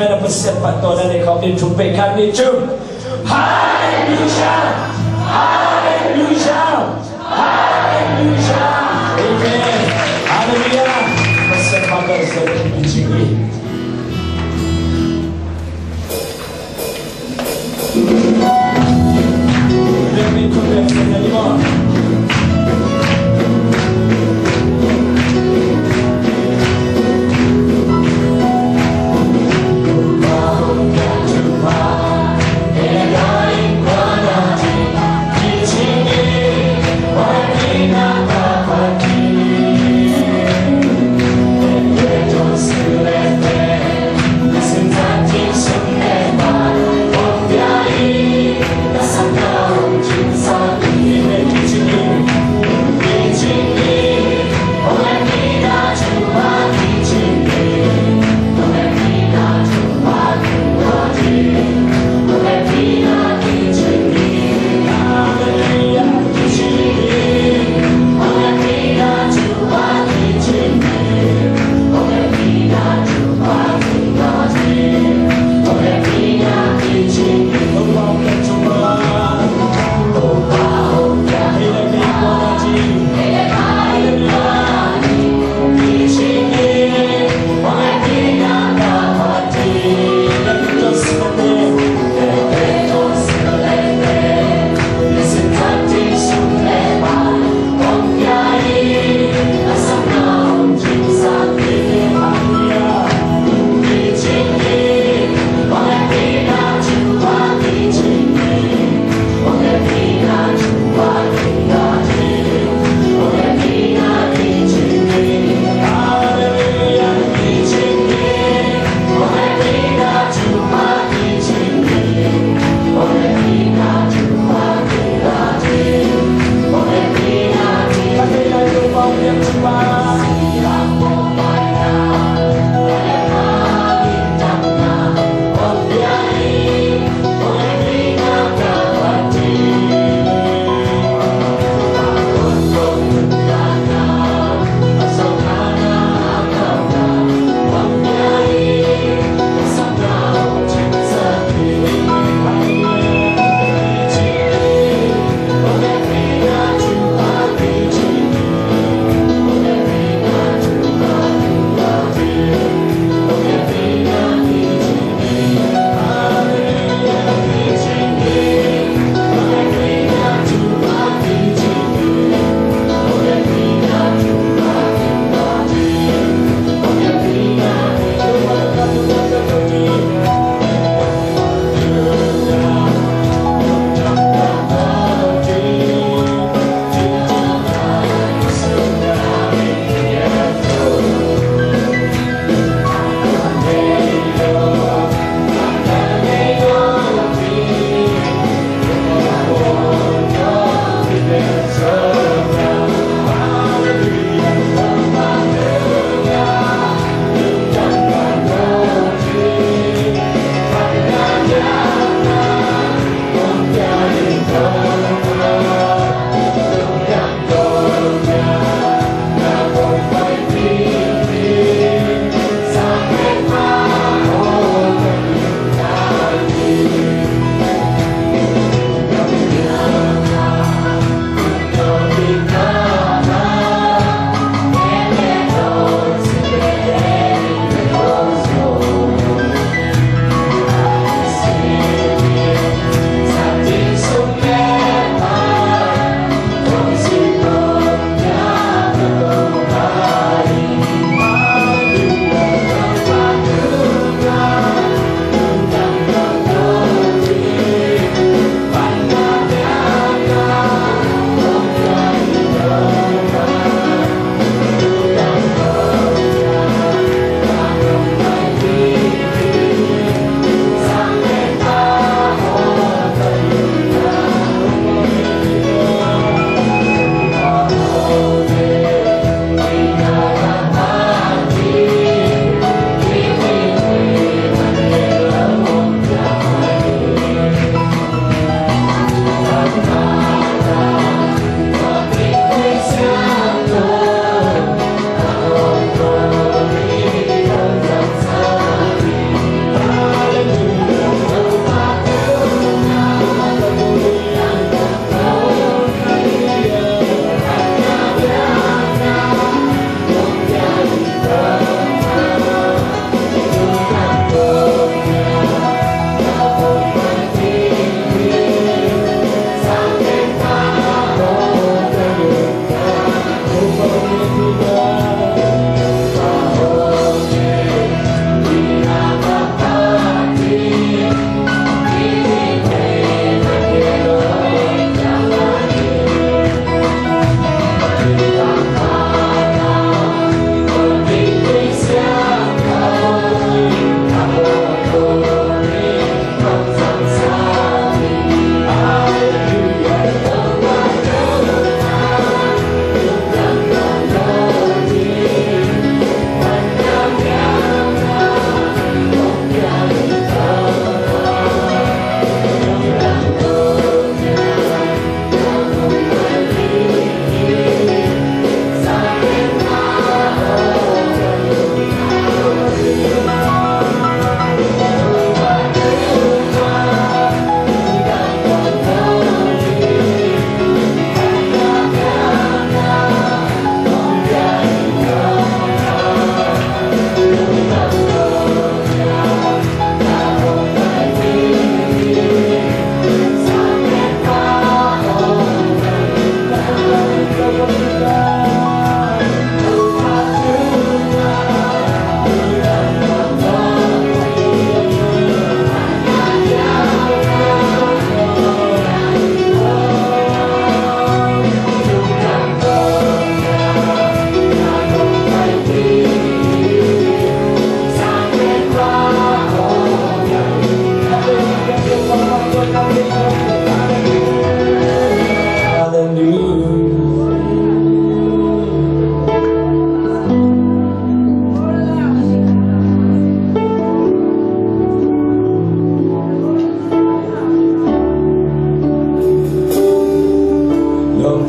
Amen. Persepat Tuhan dan kau dijumpai kami jum. Hallelujah, Hallelujah, Hallelujah. Amen. Hallelujah. Persepat Tuhan sedang dicingi. Demi Tuhan sedang dimana. Di sini,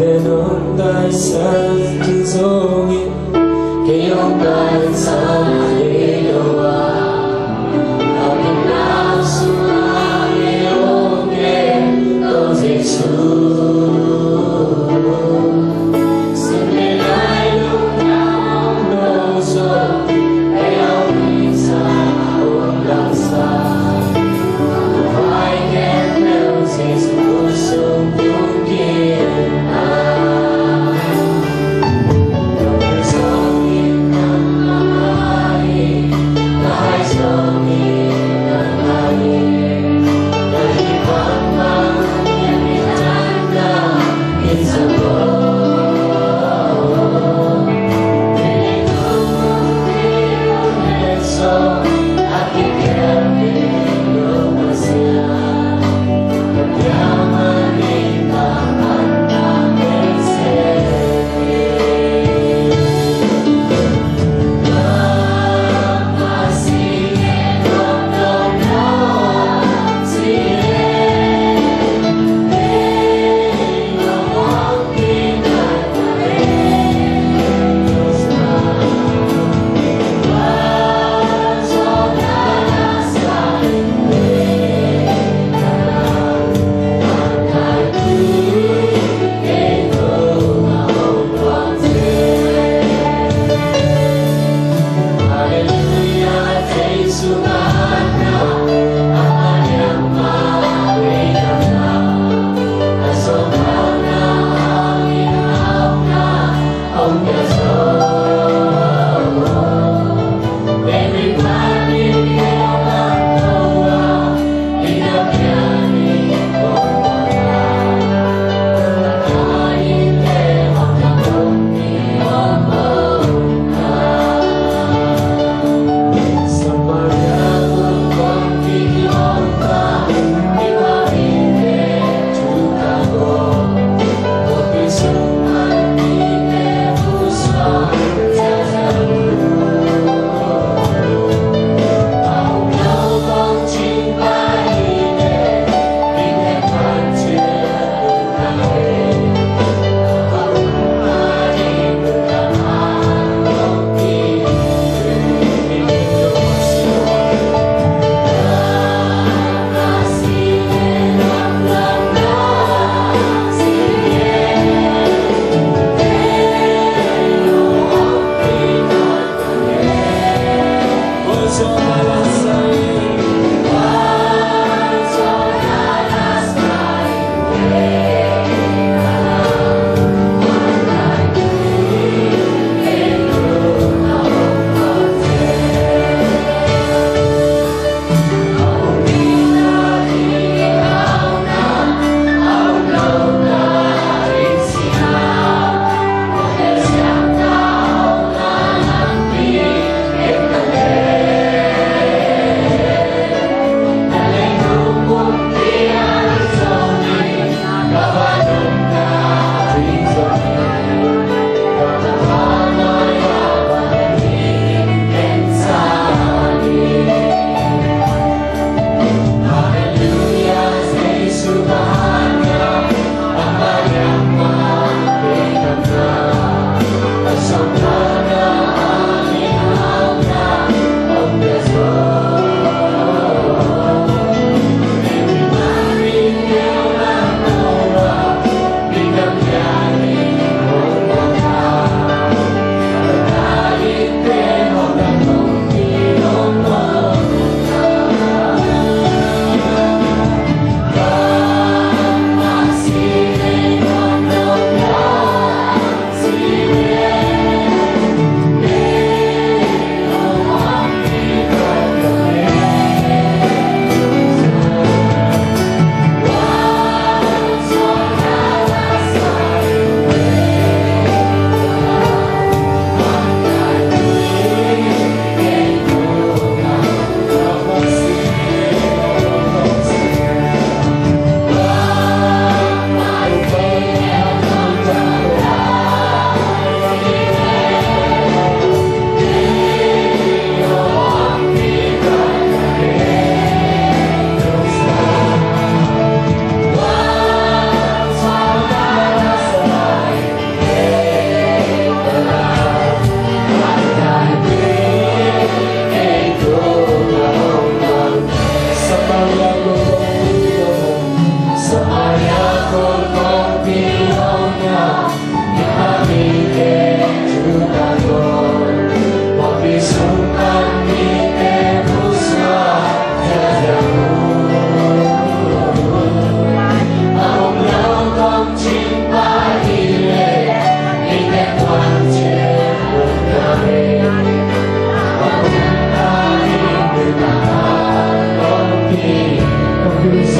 Meron tayo sa tinsongin Kayong kahit sa maligawa Aking naso ang iyong ito Jesus Simple na'y lumang puso Ayaw minsan akong langsan I can't help since pusong tungkin Sangit ng mga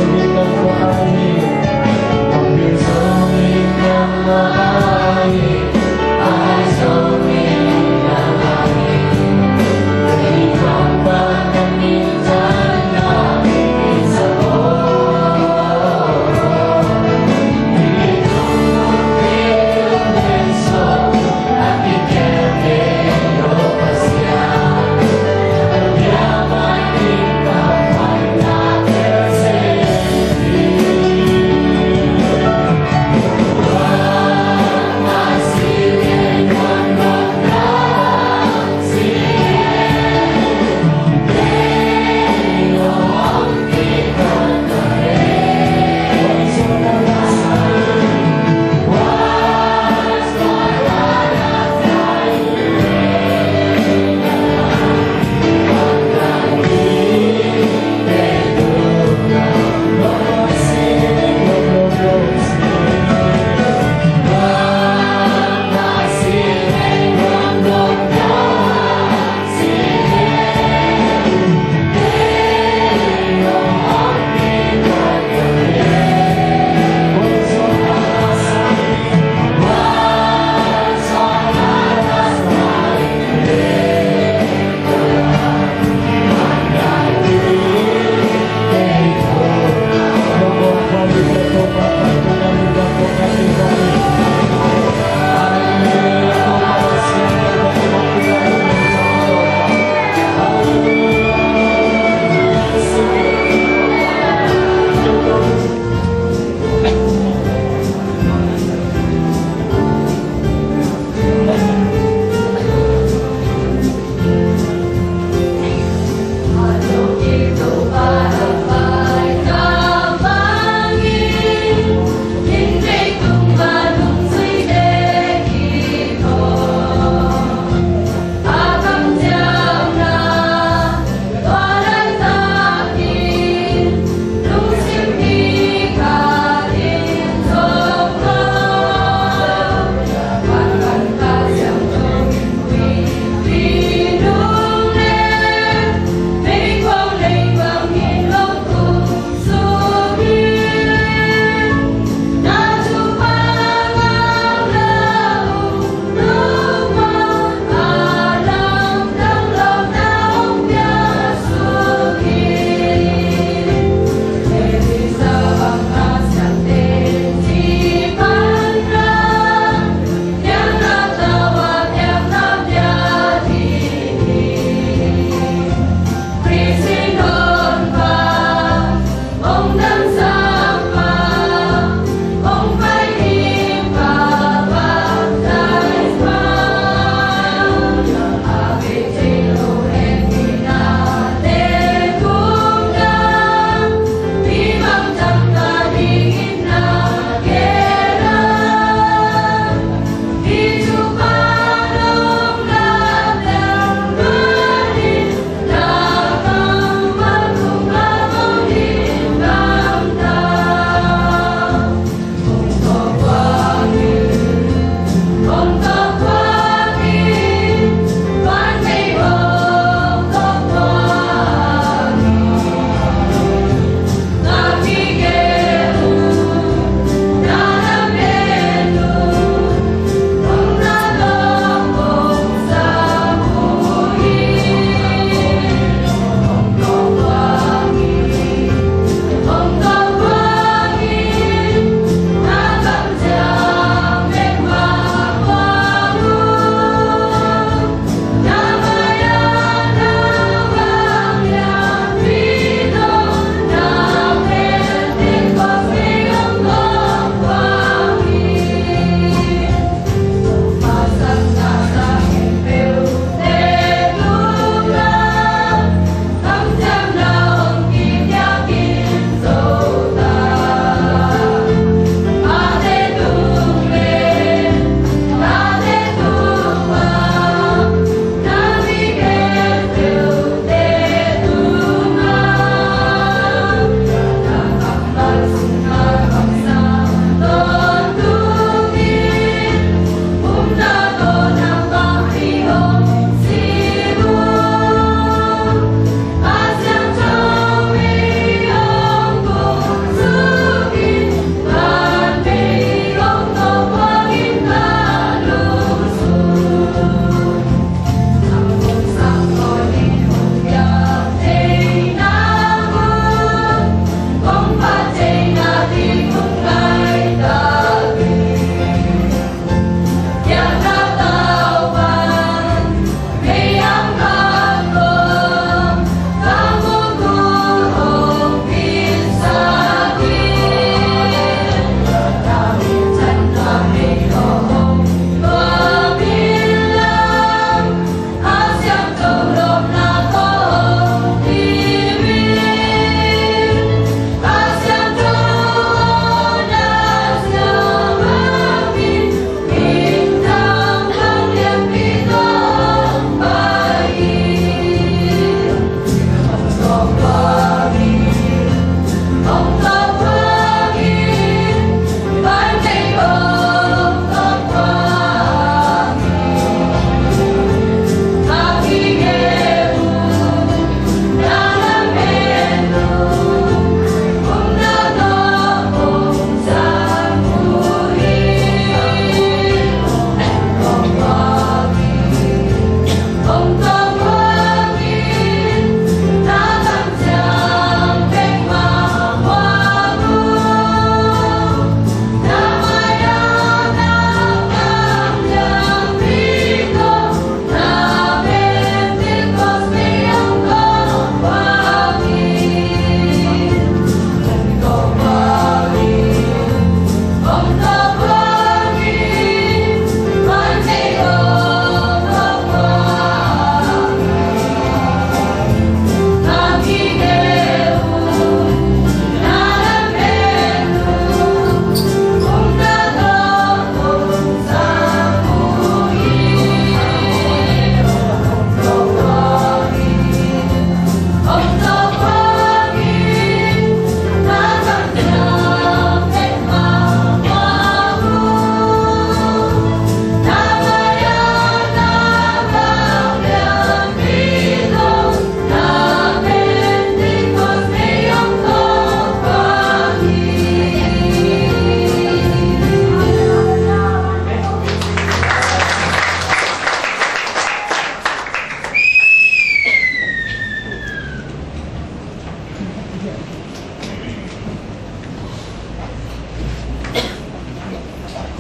Hãy subscribe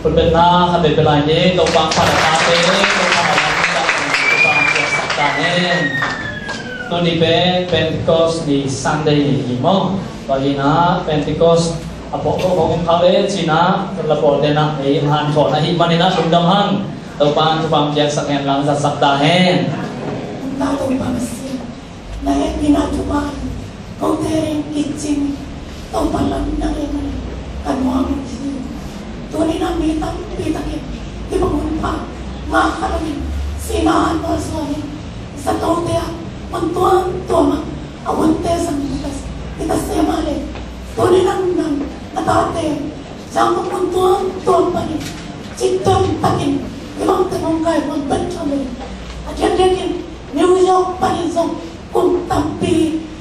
คุณเป็นนาขับเป็นลายนี้ตรงบางผ่านตาเป็นตรงผ่านตรงบางสัปดาห์นี้ตัวนี้เป็นกอสดีซันเดย์อีโมตอนนี้นะเป็นที่กอสอพอของเขาเลยจีน่าระบบเดน่าในหันถอดนะฮิมันนะสุดดำหังตรงบางที่บางอย่างสักแห่งหลังจากสัปดาห์นี้นาตรงบางสิ่งในปีนาจุบันเขาเทเรงกิจจิมตรงบางหลังนั่งเองกันวางที่ตัวนี้นะมีตั้งปีตะเกียบที่บางคนพามาขนาดนี้สีนาอันตัวสวยสตูเตียมันตัวมาเอาวันเตสันkita semaleตัวนี้นั่งนาตาเตจังมันตัวpani citam takin memang terungkai man bencana aja dekin New York pani zong kun tampi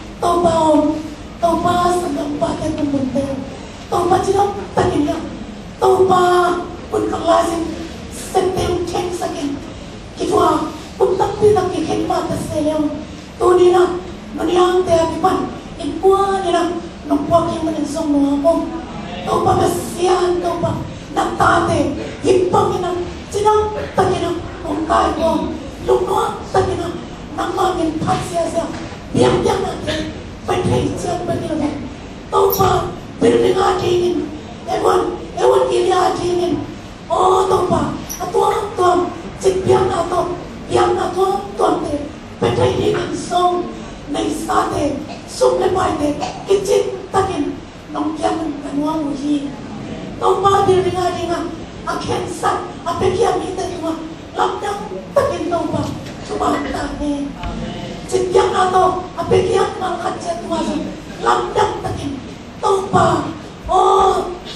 toba sedang pakai pembuntel toba cilam takin ya toba kun kelasin setem ceng sakin kitwa kun tampi takin khidmat selem tu ni na maniang te akipan ikwa ni na nopwak yang menensong nuapom toba kasihan toba natate hipang ina cinang takina mungkai bom lukno takina namangin pasya sia biang nanti petai siang begini toba berdengar dingin ewan kiri dingin oh toba atuan cik biang atau tuan te petai dingin song nai sate sum lepai te kicin takin nong kiam kanwa uji toba berdengar akan sat apa kiam itu cuma lapang takin toba cuma tane cik biang atau apa kiam mangkat jatuh lapang takin toba oh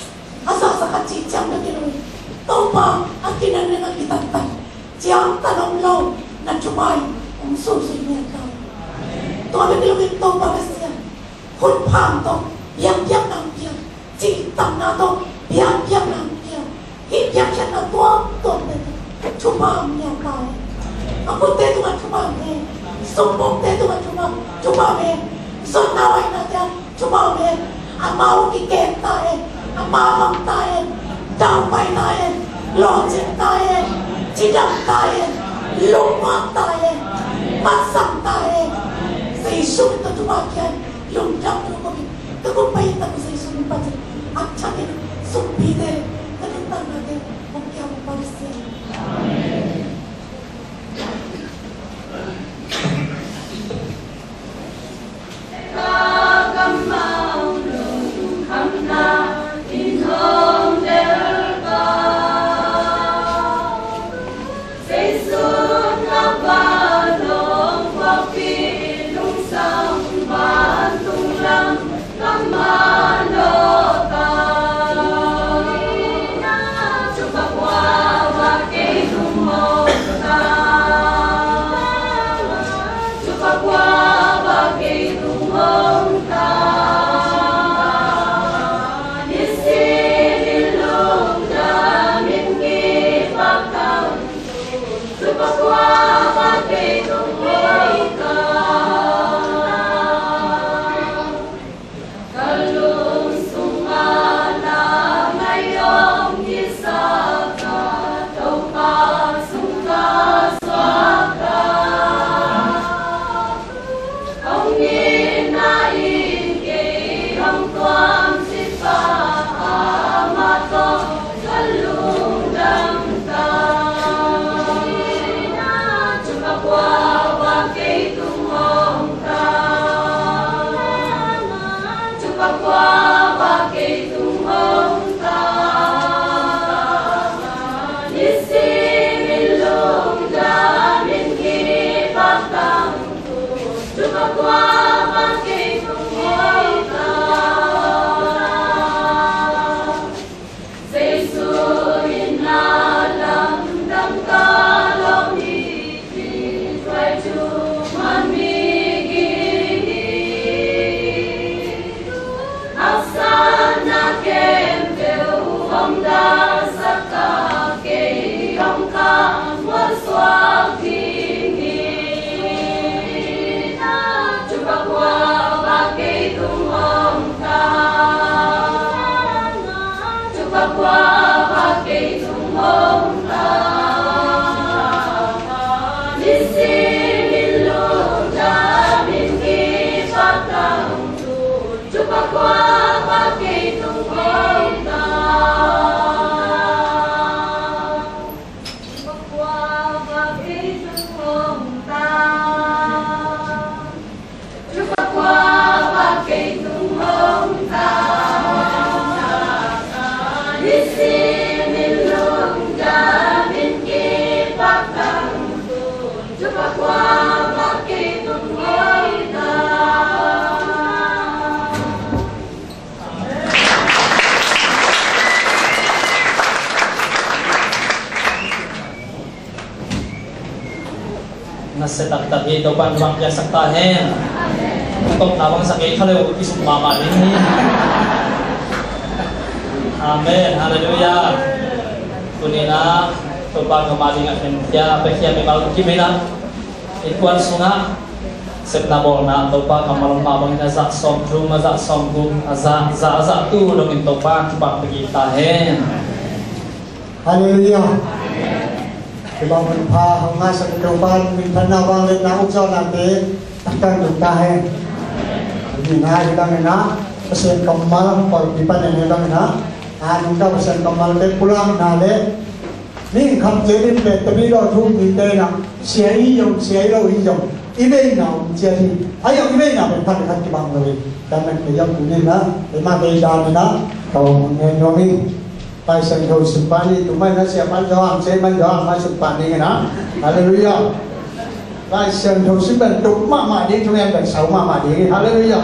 asa kacicang begini toba akhirnya dengan kita tak jam tanam lau nak cumai unsur senyumตัวเป็นเรื่องตัวบางสิ่งคนผ่านตัวยังนำเพียงจีตังนาตัวยังนำเพียงฮิตยังแค่นาตัวเป็นชุบามยังตายaku teh tu kan cuma me sombong teh tu kan cuma me zona lain ada cuma me amau kiket tae amam tae damai tae lojek tae cidam tae lumang tae masam tae seisu itu cuma kian lumjang cuma tu pai tak seisu lupa je acha ni sumpi deh kenapa nanti mungkin apa sih Kamano Nasetak tadi topan wakya saktahen. Untuk nawang sakit kalau isuk mama ini. Amin, haleluya. Kunina topan kembali ngaken dia pekia memang kimena. Ikuan sunga sepnabol na topan kamalong mabang nazak somju mazak somgu azak azak tu dongin topan coba pergi tahen. Haleluya. Sebab menpa hangas kehidupan minta bang le na ukso nanti takkan dutahe. Bina kita mena pesen kemal por pipan yang kita mena. Kita pesen kemal ke pulang nale. Ni kham jadi pe tapi lo tu minta na siai lo iyong. Ibe na jadi. Ayo ibe na pe pan kat bang le. Dan yang ini na lima beda na kau menyomi. Pai sen thâu Sempani tụi mình nó sẽ bán gió sẽ bán gió mai Sempani cái đó. Hallelujah. Pai sen thâu Sempani tụi mà đi chúng em phải sáu mà đi. Hallelujah.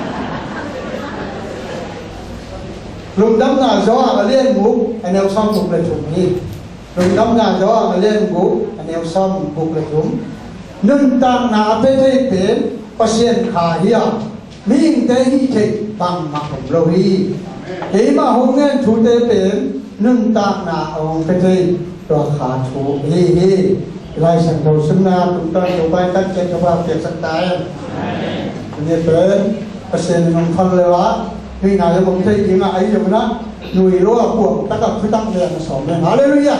Lùng đâm ngà gió mà lên ngủ anh em xong ngủ lại chúng đi. Lùng đâm ngà gió mà lên ngủ anh em xong ngủ lại chúng. Nâng tang nà bê thê bến có sen khả hiya. Mình tế hi thịt bằng mặt hồng lâu hi. Thế mà hôm nay chú tế bến nâng tạc nà ông cái gì rồi khả chú hi lại sản đầu xứng na chúng ta chú bay cách trên cho bà việc sắc tay như thế bà xin nông phân lệ hóa khi nào cho bóng thấy tiếng ấy dùng đó nùi lỗ ở cuộc tất cả cứ tăng lên là sống lên hallelujah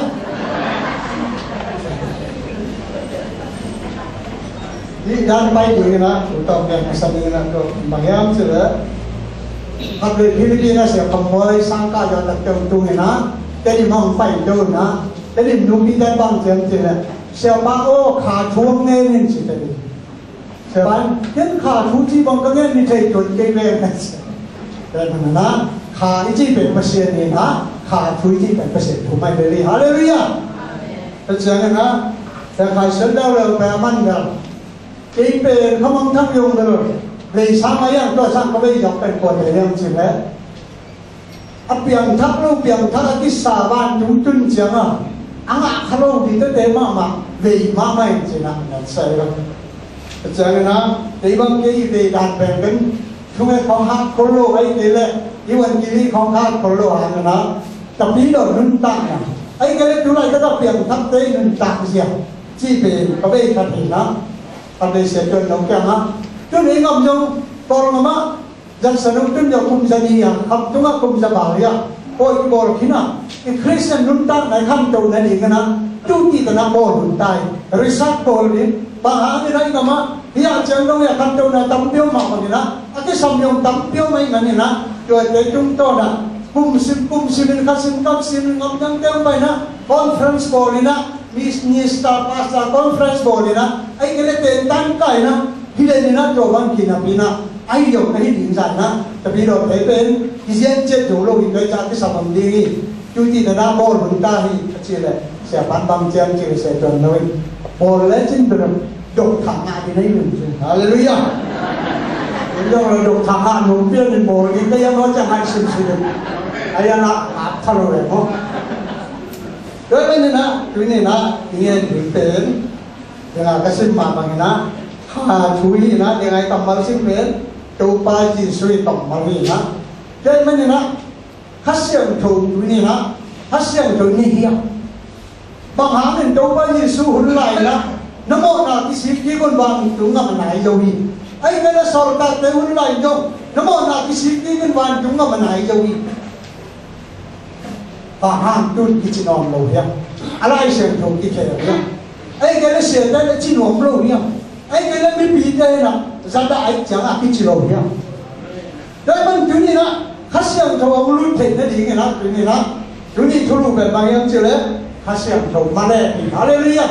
đi đang bay đuổi na chúng ta việc sản đi na bằng em chứ đấy học về Philippines sẽ cầm mới sang cả cho tập trung tu này nó cái điểm hồng phải đâu nó cái điểm đúng đi đến bằng tiếng gì này sẽ bao ô khả chuông nghe nên chỉ thế sẽ bán những khả chú chỉ bằng cái nghe như thế chuẩn cái về này đây mà nó khả ý chỉ về phát triển này nó khả chú chỉ về phát triển của mày về đi hallelujah tất nhiên nó sẽ phải sớm đâu là phải ăn được cái về không ăn thấp dùng được vì sao mấy anh tôi sang có bây giờเป็นคนเรื่องจริงแล้วอ่ะเปลี่ยนทักลูกเปลี่ยนทักที่สาบานยุ่งจุนเจียงอ่ะอังอ่ะขลุ่มที่เตะมาvìมาไม่จริงนะนั่นใช่ครับเจอกันนะที่บางทีที่ด่านแบ่งกันช่วงของฮักคนโลกไอ้นี่แหละที่วันที่ของฮักคนโลกอะไรนะแต่พี่โดนนุ่นตังอ่ะไอ้ก็เลยทุเรศก็ต้องเปลี่ยนทักเตะนุ่นตังเสียที่เป็นก็ไม่ขัดหินนะทำได้เสียจนน้องแก้มนะchúng ấy ngầm trong còn mà dân sản xuất chúng nhiều cùng gia đình học chúng ta cùng gia bảo ya ôi cái bò khi nào cái Christian chúng ta này khăm trầu này đi cái nào chúng chỉ cần làm bò chúng ta research bò đi bà hả cái đấy mà bây giờ chẳng đâu ya khăm trầu này tắm tiêu mỏng cái nào cái sầm nhung tắm tiêu mấy cái nào rồi để chúng tôi là cùng xin các xin cấp xin ngọc nhân tiêu vậy na conference bò đi na minister pastor conference bò đi na ấy cái này tiền tăng cái na khi đây nó cho văn kỳ nào pina ai dùng cái hình dạng na tapi rồi thấy bên cái diện chết chỗ lâu cái cha cái sản phẩm đi chú thì là đã bol chúng ta thì chỉ là sẽ bán bằng chân chỉ sẽ tròn thôi bol lấy trên đường đục thẳng ngã thì đấy mình hallelujah nhưng mà đục thẳng ngã nung biên thì bol cái nó chẳng hay xin ai là thằng rồi không đối với nên là cái này là nghe được tên là cái sinh mạng bằng nó chú ý na yang ai tamal sing pen tu pa ji sui tamal ni na jadi mana na hasil tu ni na hasil tu ni hiya bang hang tu pa ji su hun lai na namo na ki sip ki kon bang tu ngam nai jo hi ai na na sor ka te hun lai jo namo na ki sip ki kon bang tu ngam nai jo hi hàng tuần cái chuyện nòng lâu nhá ai xem thầu cái chuyện nhá ấy cái là xem đây là chuyện nòng lâu nhá ấy cái là mình bị đây là ra đại chẳng là cái chuyện lâu nhá đấy mình chúng ni na khách xem thầu ông luôn thấy cái gì cái na chúng ni thulu về bao nhiêu chưa đấy khách xem thầu mà đây hallelujah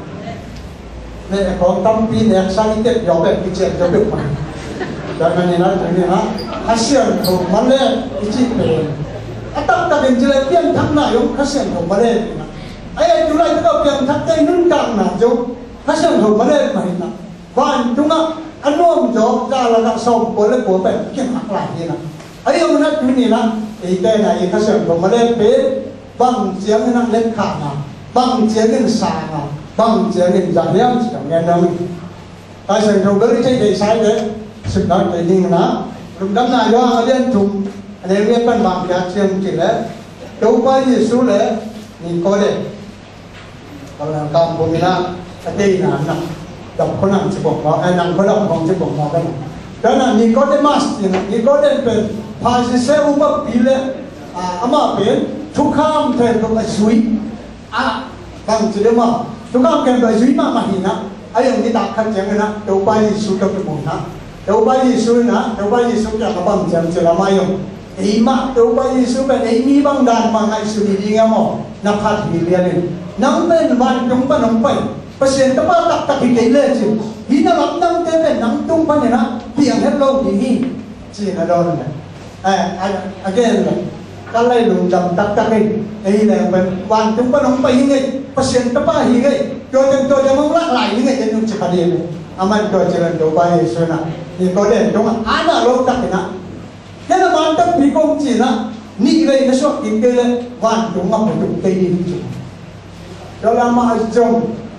này còn tâm pin này sang cái gió về cái chuyện cho được mà dan mana ni na hasil tu mana isi pe atap tak benjela pian thak na yong hasil tu mana ai julai tu pian thak te nun kang na jo hasil tu mana mai na wan tunga anom jo ra la na som ko le ko pe kian hak lai ni na ai yong na tu ni na ei te na i hasil tu mana pe bang jiang na len kha na bang jiang nen sa na bang jiang nen ja liam chi nghe đâu ai sang tu beri chơi để sai đấy sự nói về đi là lúc đó là do liên trùng anh em biết văn bản giá chiêm chỉ là đâu có gì số lệ mình có đấy còn là काम của mình là đây là nằm đọc có nằm chỉบอกnó anh nằm có đọc không chỉบอกnó cái này đó là mình có cái mask mình có cáiเป็นภาษีเซลล์แบบปีเลยอามาเป็นทุกข้ามเทนตัวสุยบางทีเดียวมาทุกข้ามเกินตัวสุยมาหินะไอ้ยังนี่ตักขัดยังไงนะđâu có gì số đâu cái mộtนะđâu bao nhiêu số nữa đâu bao nhiêu số cho các bạn chẳng chỉ là mai không ý mà đâu bao nhiêu số bên ấy mi băng đàn mà ngay số đi nghe mò nạp hạt thì liền nắng bên van chúng ta nóng phải và xem các bạn tập cái lên chứ khi nó lắm nắng thế bên nắng tung bên này nó tiếng hết lâu thì hi chỉ là đâu này again là cái này lùng đầm tập cái ấy là bên van chúng ta nóng phải như vậy và xem các bạn như vậy cho mong lắc lại như vậy cho chúng ta đi aman ko jalan do bai suna ni ko den dong ana lo tak na kana man tak bi kom chi na ni le na so kin ke le wan dong ma ko te ni chi do la ma jong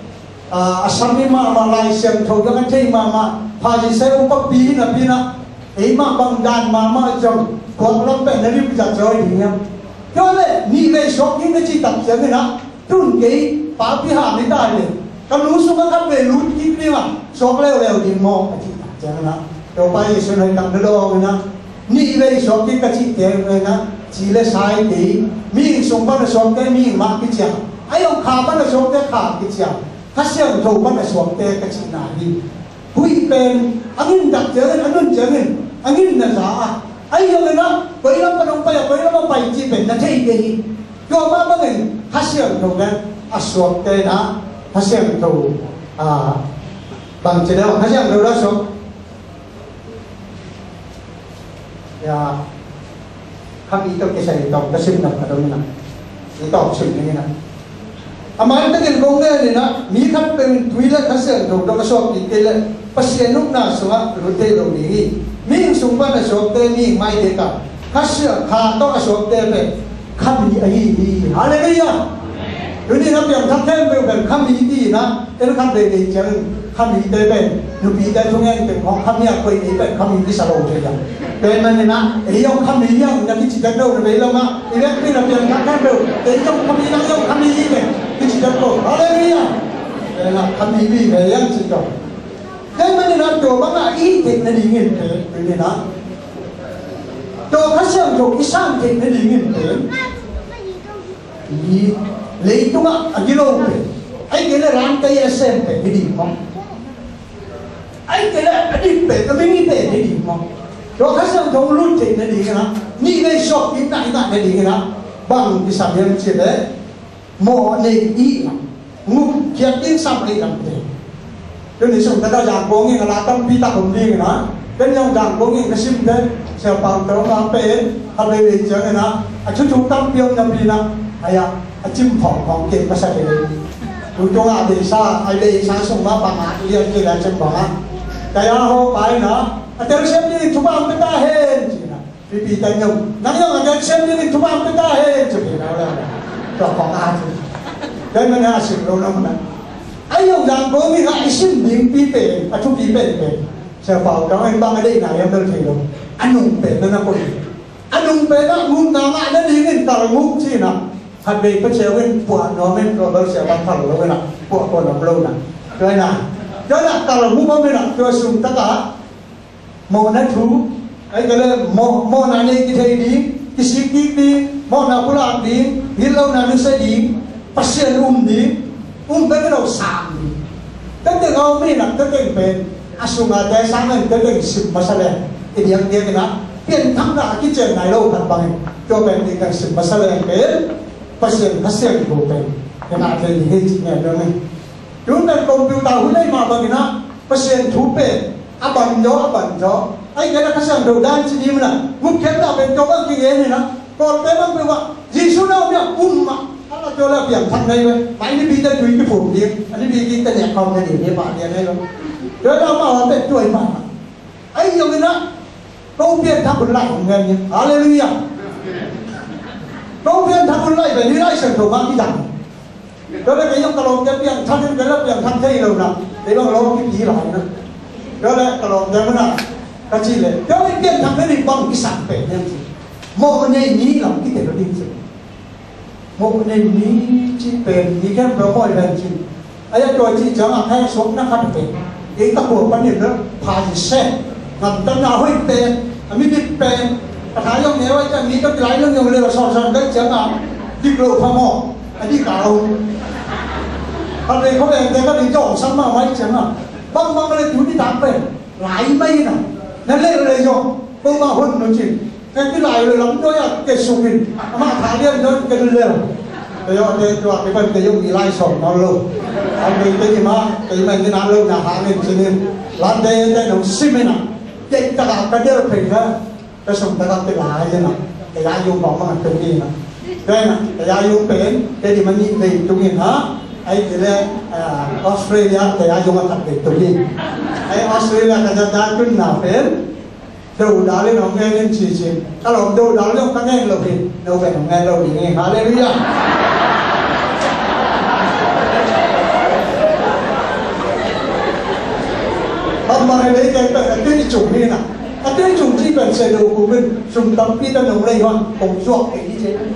asami ma lai sem tho ga thei ma pha ji se u pa pi na e ma bang dan ma jong ko lam pe na ri ja joy ni ngam do le ni le so kin ke chi tak jang na tun ke pa pi ha ni da le kan lu su kan về lu ki ni ma so leo di mo ka chi ta chang na do pa yi su na dang do na ni le so ki ka chi te na chi le sai ti mi sung pa na so ke mi ma ki cha ai ông kha pa na so ke kha ki cha ha siang tho pa na so ke ka chi na ni hui pen angin dak chang anun chang angin na sa ai ông na pai lam pa nong pa pai lam pa chi pen na thei ke hi do ma ba ngai ha siang tho ga a so ke na ha siang tho bằng chỉ đâu hay xem đâu đó số ya kami itu kisah itu kesim nak ada mana itu opsi ni na aman tak kan kau ni na ni kan pen tuila kasih tu dah masuk di kele pasien nuk na semua rute lo ni mi sumpa na sok te mi mai deka kasih kha to sok te pe kami ahi haleluya ini nak yang tak tempel kami ini na itu kan dari jangan kami đây bên lúc đi đây chúng emเป็นของkami apa iniเป็นkami di salon saja. Ben mana nak? Yang kami yang nak kita tahu lebih lama. Ini kita yang tak tahu. Yang kami yang kami ini kita tahu. Haleluya. Nak kami ini yang kita. Ben mana nak tu bangga ini nak dingin ini nak. Tu kasih tu isang nak dingin ini leitu mak agilo. Ai kena rantai SMP ini kong. Ai kena adik pe, kami ni pe ni mong. Do kasang thong lut te ni kana. Ni le shop in na ni kana. Bang di sabiam chile. Mo ne i. Ngu kiat tin sam le kam te. Do ni song ta ja bong ni kana tam pi ta kom ni kana. Ben yang ja bong ni kasim te. Sa pang tro ma pe. Habe le ja kana. A chu chu tam piom na pi na. Aya a chim phong ke pa sa ke. Chúng tôi làm thì sao ai đây sáng sung mà bằng hạt liên kia là chân bỏ cái ao bài nó tôi xem như chúng bạn chúng ta hết vì bị tay nhung nãy giờ tôi xem như chúng bạn chúng ta hết chụp hình nào là cho phòng hạt đây mình là sự lâu năm này ai dùng rằng có người lại xin miếng pi bể à chút pi bể sẽ bảo cháu anh băng ở đây này em đâu thì đâu anh nung bể nó có gì anh nung bể đó nung nào lại nó đi lên tàu nung chi nào hạt bể có treo lên quả nó lên rồi nó sẽ bắn thẳng nó lên nào quả còn nó lâu nào cái này đó là tàu nung bao nhiêu nào cho sung tất cả mồ nát thú ấy cái là mồ này cái thầy đi kisiki di mo na pula di hilau na nusa di pasien di cái đầu sàm cái từ ông đi là cái từ bên asunga té sáng lên cái từ sụp mà sao lên thì điểm cái nào tiền thắng là cái chuyện này đâu thằng bằng cho bên thì cái sụp mà sao lên cái pasien bộ bên cái nào thì hết chuyện rồi này chúng ta computer hôm nay mà bằng nó pasien thú bên abang gió ai cái là cái sản đầu đan chỉ đi mà mục kém là bên cho cái gì này nó còn cái bằng cái gì Giêsu đâu nhá mà Allah cho là biển thằng này vậy, máy đi tới tùy cái phủ điện, anh đi cái tên nhạc không cái gì để bạn điện này luôn, rồi đâu mà họ tên tuổi mà, ấy nhiều cái đó, công viên tháp bún lại của người nhỉ, Hallelujah, công viên tháp bún lại về đi lại sườn thổ mang đi rằng, rồi đây cái giống cái lồng cái biển tháp cái lớp biển tháp thay rồi nè, để bằng lồng cái gì lại nữa, rồi đây cái lồng cái nào, cái gì đấy, cái biển tháp cái gì bằng cái sản phẩm này, một ngày nhí làm cái gì đó đi chứ. Một nền ní chỉ bền ní cái bờ môi lên chỉ, ấy tôi chỉ cho anh thấy xuống nó phát bền, cái các bộ quan điểm đó phải xem, làm tân nào hơi bền, anh biết bền, thái giống nếu anh chẳng ní các lái nó nhiều lên so cái chẳng nào đi lộ pha mỏ, anh đi cả ông, anh đây không phải cái đi chọn sắm mà mấy chẳng nào, băng lên túi đi tạm bền, lái mây nào, nó lên rồi, bông vào hơn nó chỉ. Cái lại rồi lắm thôi à cái sụp hình mà thả điên thôi cái lều rồi cái phần cái dùng gì lai sòng nó luôn anh đi cái gì mà cái mình cái nào luôn là hạ lên cho nên làm đây đây nó xí mình à cái tất cả cái đều phải ra cái sòng tất cả cái lại thế nào cái lá dùng bóng mà tự nhiên à đây nè cái lá dùng bền cái gì mà nhìn về tự nhiên hả ấy thì là Australia cái lá dùng thật về tự nhiên ấy Australia cái giá chân nào bền đầu đó lên nó nghe lên chỉ ta làm đầu đó lên ta nghe lâu thì đâu phải nó nghe lâu thì nghe Hallelujah hôm nay lấy cái tuyên chủng đi nào cái tuyên chủng chỉ cần xe đầu của mình dùng tấm pin ta nồng lây hoang cùng ruột cái gì thế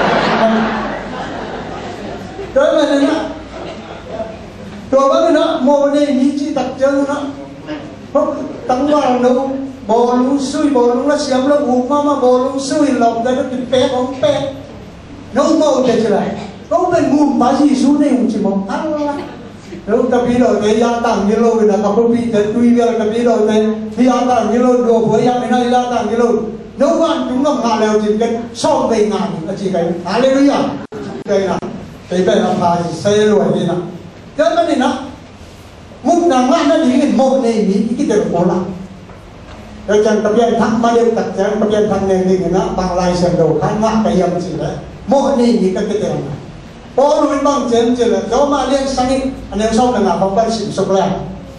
đó là thế nào rồi bao nhiêu nó mua này ní chỉ tập chân nó không tăng vào đâu bò lung nó xiêm nó uống mà bò lung xuôi lòng đây nó bị bé bóng bé nó màu thế chứ này có bên ngùm bá gì xuống này cũng chỉ mong ăn đâu tập đi rồi cái gia tăng như lâu rồi là tập đi tới tuy giờ tập đi rồi tới thì gia tăng như lâu đồ với gia này gia tăng như lâu nếu bạn chúng nó hạ leo chỉ cái so về ngàn là chỉ cái Hallelujah đây là cái bên là phải xây rồi đi nào cái vấn đề nó mục đằng lan nó đi cái một này cái điều cổ lắm rồi chẳng tập viên thằng mà đều tập chẳng tập viên thằng này thì nó bằng lại xem đầu khai mạc cái yếm gì đấy mỗi này như cái tiền này có luôn bằng chém chỉ là gió mà liên sang đi anh em sau là ngả bằng bay xịn sục lẹ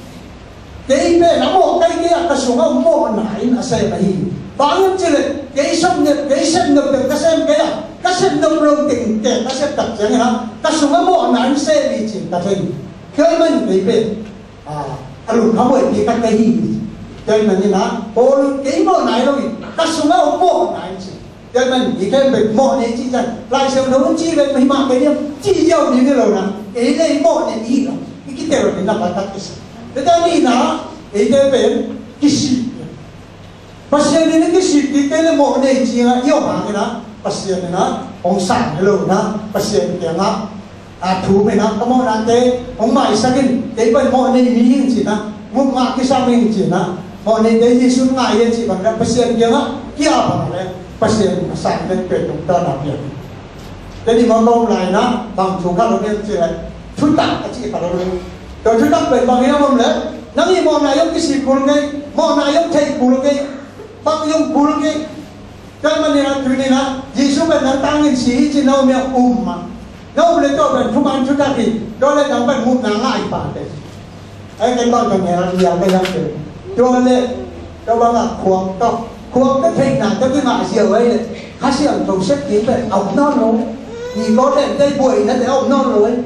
cái về nó một cái kia cái xuống ông một nãy là xe mà gì bao nhiêu chỉ là cái sông được cái xem cái xem đồng đồng tình kẻ cái xem tập chẳng hạn cái xuống ông một nãy xe bị chìm tập hình cái mình cái về anh luôn không phải đi cái gì cho nên như nào, ôi cái món này rồi, các số nào món này chứ, cho nên chỉ cái việc món này chỉ là lại xem nó chỉ về mấy mạng cái điểm chỉ giàu như thế nào nè, cái này món này gì đó, cái điều này là phải tắt cái gì, thế ta đi nào, cái về cái gì, bác sĩ này cái gì cái là món này chỉ là yêu hàng cái đó, bác sĩ này nó ông sản cái lô nó, bác sĩ cái ngã, thú này nó, cái món này ông mày sang cái bên món này như gì đó, muốn mặc cái sao mình chỉ nó mọi người thấy gì xuống ngài yên chỉ bằng cái pasien kia á kia bằng cái pasien sản lên quyền chúng ta làm việc thế thì mà câu này nó bằng chúng ta đầu tiên chỉ là phức tạp chỉ phải là rồi phức tạp về bằng cái môn đấy nó như môn này ông cái gì cuốn cái môn này ông thầy cuốn cái bằng ông cuốn cái cái mà này thứ này là gì số bên nó tăng lên xí chỉ đâu miệng mà đâu lấy cho bên chúng anh chúng ta thì đó là trong bên môn là ngại phải đấy ấy cái con trong này là nhiều cái lắm rồi cho nên cho bạn là khuang cái thing nào cho cái mạ diều ấy hát siêu tổng xếp kiếm về ổng non rồi thì có thể đây buổi nó thấy ổng non rồi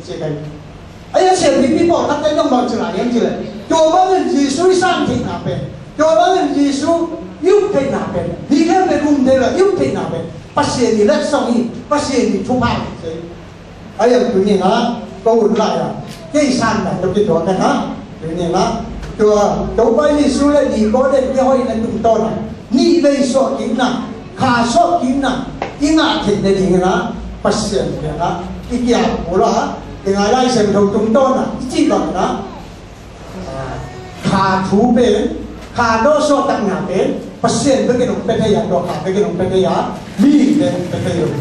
ấy nó siêu thì bỏ các cái trong bằng trở lại em chưa cho bao nhiêu gì suy sang thì nào về cho bao nhiêu gì suy yêu thì nào về đi theo về cùng đây là yêu thì nào về bác sĩ thì rất xong đi bác sĩ thì chụp hàng ấy là tự nhiên nó câu lại là cái sàn này trong cái chỗ cái đó tự nhiên nó cho cháu bay đi xuống lại đi có đến cái hơi này chúng tôi này ni về so chính là khá số kín nè ngã thịt để đi na phát triển cái na cái kia bố là thì ngày nay xem thầu chúng tôi nè chỉ bằng na khá thú bên khá đô số tăng nhà bên phát triển với cái đồng bên đây đồ khá với cái đồng bên đây mi bên đây rồi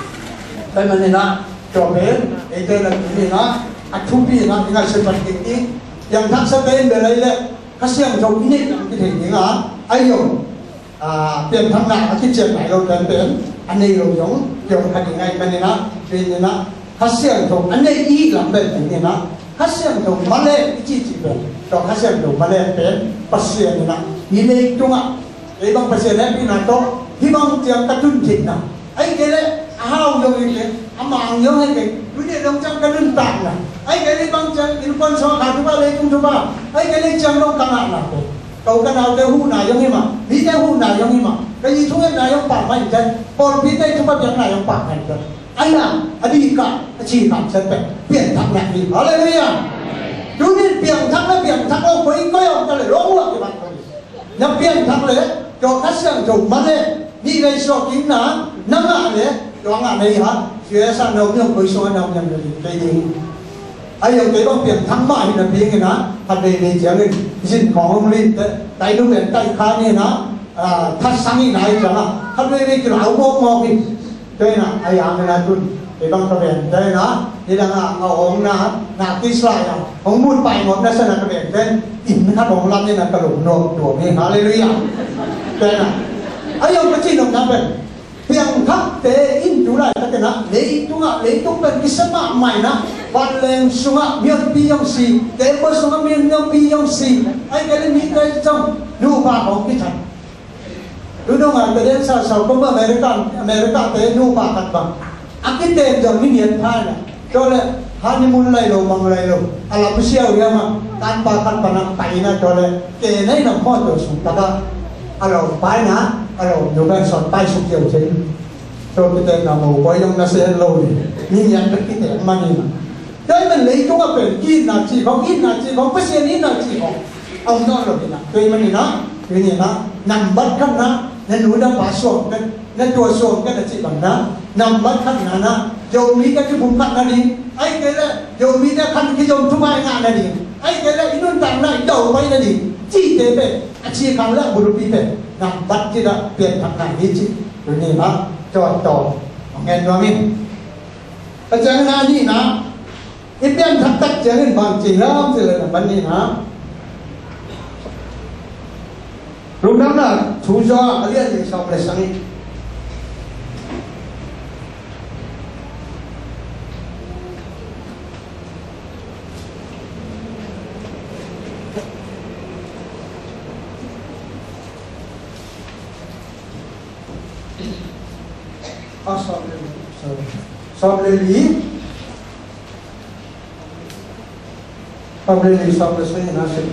đây mà này na cho bên đây là cái gì na thú bên na ngày xem phần kinh tế yang thắt sát bên bên đây là phát triển trong cái này cái gì nhỉ ai dùng tiền thằng nào cái chuyện này rồi đến anh ấy rồi giống cái gì ngay bên này na bên này na phát triển trong anh ấy ý làm bên này na phát triển trong mà lên cái gì vậy trong phát triển trong mà lên bên phát triển na như này chung cái bằng phát triển này bên nào đó thì bằng tiền ta tuân thịt nào ấy cái đấy hao dùng cái mang dùng cái cái này đồng trong cái đơn tạng này ấy cái đấy bằng chân cái con số cả chúng ta lấy chúng ta ấy cái đấy chân đông căng hẳn nào cầu cái nào cái hu này giống như mà bí cái hu này giống như mà cái gì chúng em này giống bạc mạnh chân còn bí cái chúng ta biết này giống bạc mạnh chân anh là đi cả chỉ cảm chân bệnh biển thằng này thì đó lên đi à chú biết biển thằng nó quấy quay ông ta lại lỗ cái bạn nhập biển thằng đấy cho khách sạn trồng mắt đấy đi đây so kín ná nắng ạ đấy đó ngạ này hả phía sang đâu nhưng với số nào nhận được đây gì ai dùng cái bằng biển thắng mãi là biển cái ná thật để chẳng nên xin khó không lên tay nó biển tay khai như ná thắt sang như này chẳng hạn thật về cái lão mò đi đây là ai ăn cái này tuần cái bằng cái biển đây ná thì là ông na cái slide nào ông muốn bài một nó sẽ là cái biển đây in nó đồng lắm nên là cái lủng nộp đổ nghe hallelujah đây là ai dùng cái gì đồng lắm vậy biển thấp tế in chú lại cái nào lấy chúng bên cái sấm mạng mày na van lên xuống á miền pi yong si tế bớt xuống á miền pi yong si ai cái này cái trong nu ba không cái thằng đúng không ạ cái đến sao có mà America tế nu ba thật bằng cái tên giờ cái miền Thái này cho nên honeymoon lại rồi bằng lại rồi làm siêu vậy mà tan ba nằm tay na cho nên cái này nó khó được xuống ta đó rồi bài na rồi nhiều bên sọt bài xuống nhiều chứ cho cái tên nào mù quay trong nó sẽ lâu đi nhận được cái tiền mà nhìn đấy mình lấy chúng ta phải ít là chỉ có cái xe ít là chỉ có ông nói rồi thì là tuy mình nó cái gì nó nằm bất khăn nó nên núi đã phá xuống cái nên chùa xuống cái là chỉ bằng nó nằm bất khăn nó dầu mỹ cái vùng khăn nó đi ấy cái là dầu mỹ cái khăn cái dòng chúng ai ngàn này đi ấy cái là ít luôn tặng lại đầu bay này đi chỉ thế về chỉ khăn là một đi về nằm bất cái đó tiền thằng này đi chứ rồi này nó cho tổ nghe nói mình ở chẳng hạn như nào ít tiền thật tất chẳng hạn bằng chỉ lắm thì là vấn đề nào lúc đó là chú do ở liên thì sau này sang đi xong lên lý xong rồi sẽ nó sẽ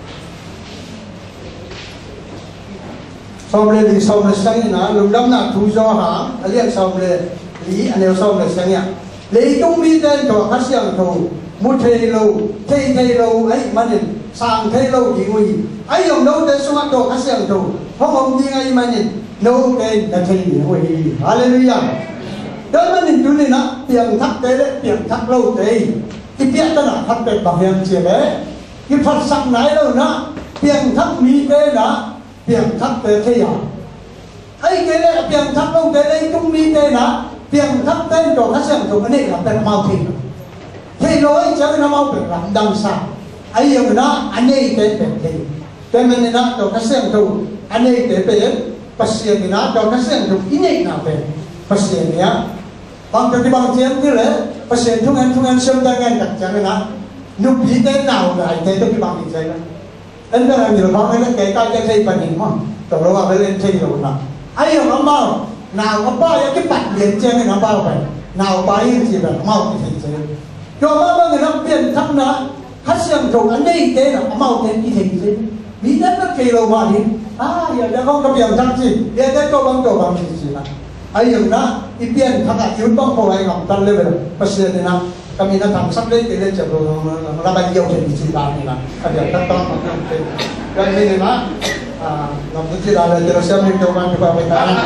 xong lên lý xong rồi sẽ nó lúc đó là thu do hả liên xong lên lý anh em xong rồi sẽ nhỉ lý tung đi tên cho khách sạn thầu một thầy lâu ấy mà nhìn sang thầy lâu thì nguy ấy dùng đâu tên số cho khách sạn thầu không đi ngay mà nhìn đâu tên là thầy nguy hallelujah đó mà nhìn chú này nó tiền thắt tế đấy tiền thắt lâu tế cái tiền đó là thắt tế bảo hiểm chia đấy cái Phật sắc này đâu nó tiền thắt mỹ tế đó tiền thắt tế thế à ấy cái đấy tiền thắt lâu tế đấy cũng mỹ tế đó tiền thắt tên cho các sản phẩm này là tên mau thịt thì lối chơi nó mau phải làm đằng sau ấy giờ nó anh ấy tế phải thì cái mình nó cho các sản phẩm anh ấy tế phải bác sĩ nó cho các sản phẩm ít này nào về bác sĩ nhá bằng cái bằng tiền như thế bác sĩ chúng anh xem tay nghe đặt chẳng là nụ bí tên nào lại thế tôi cái bằng gì vậy anh ta làm nhiều con ấy cái tay cái phần hình mà tổng nó vào lên trên rồi mà ấy giờ nó bao nào có bao cái bạch liền trên này nó bao vậy nào bao nhiêu gì vậy mau cái gì vậy cho bao người nó tiền thấp nó khách xem rồi anh đây thế là mau thế cái gì vậy bí đất nó kỳ lâu mà đi giờ đã không có tiền thấp gì để cái cho bằng gì mà ấy giờ nó cái tiền thằng ấy yếu bằng phổ hay ngọc tăng lên rồi bác sĩ này nào kami na thằng sắp lên thì lên chợ rồi là bao nhiêu thì chỉ bảo này là cái việc tất toán mà cái này nó ngọc chỉ là để xem mình đâu mang qua bên đó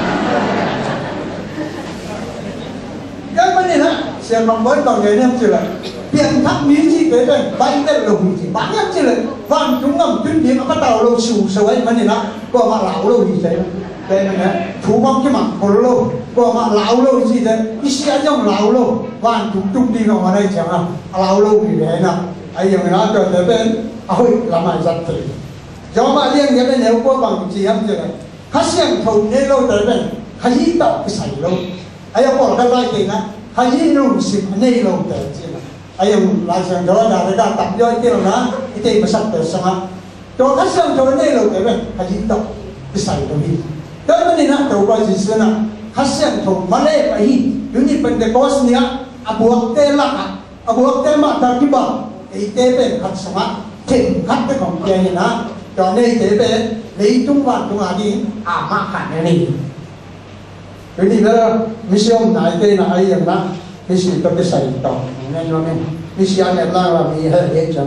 cái vấn đề đó xem bằng mới còn người em chỉ là tiền thắc miếng gì cái này bay cái lồng chỉ bán em chỉ là vàng chúng ngầm tuyên biến bắt đầu lâu sù sù ấy vấn đề đó qua mà lão lâu gì thế đây này thú bom cái mặt cổ lâu qua mà lão lâu gì thế cái xe trong lão lâu vàng chúng tung đi vào đây chẳng hạn lão lâu gì thế nào ấy giờ nó cho tới bên ôi làm ai giật thì do mà liên cái này nếu qua bằng gì em chỉ là khách xem thầu nên lâu tới bên hay tạo cái sảy lâu ấy ông bảo cái vai tiền á hay nung xịt nên lâu tới chứ ấy ông lại xem đó là người ta tập cho cái tiêu nó cái tiền mà sạch tới sao cho khách xem thầu nên lâu tới bên hay tạo cái sảy lâu đi cái vấn đề nó đầu qua gì xưa nào khách xem thầu mà lấy phải những gì bên cái cost này buộc tên là buộc tên mà ta cái bảo cái tên bên khách xem thêm khách cáiของแกนี่นะตอนนี้เต๋เป็นลีจุงวันจุงอาดีมาขันนี่ทีนี้แล้วมิชมไหนเต๋นะไอ้ยังนะมิชต้องไปใส่ต่อแน่นอนนี่มิชอันนี้ล่างว่ามีให้เยอะจัง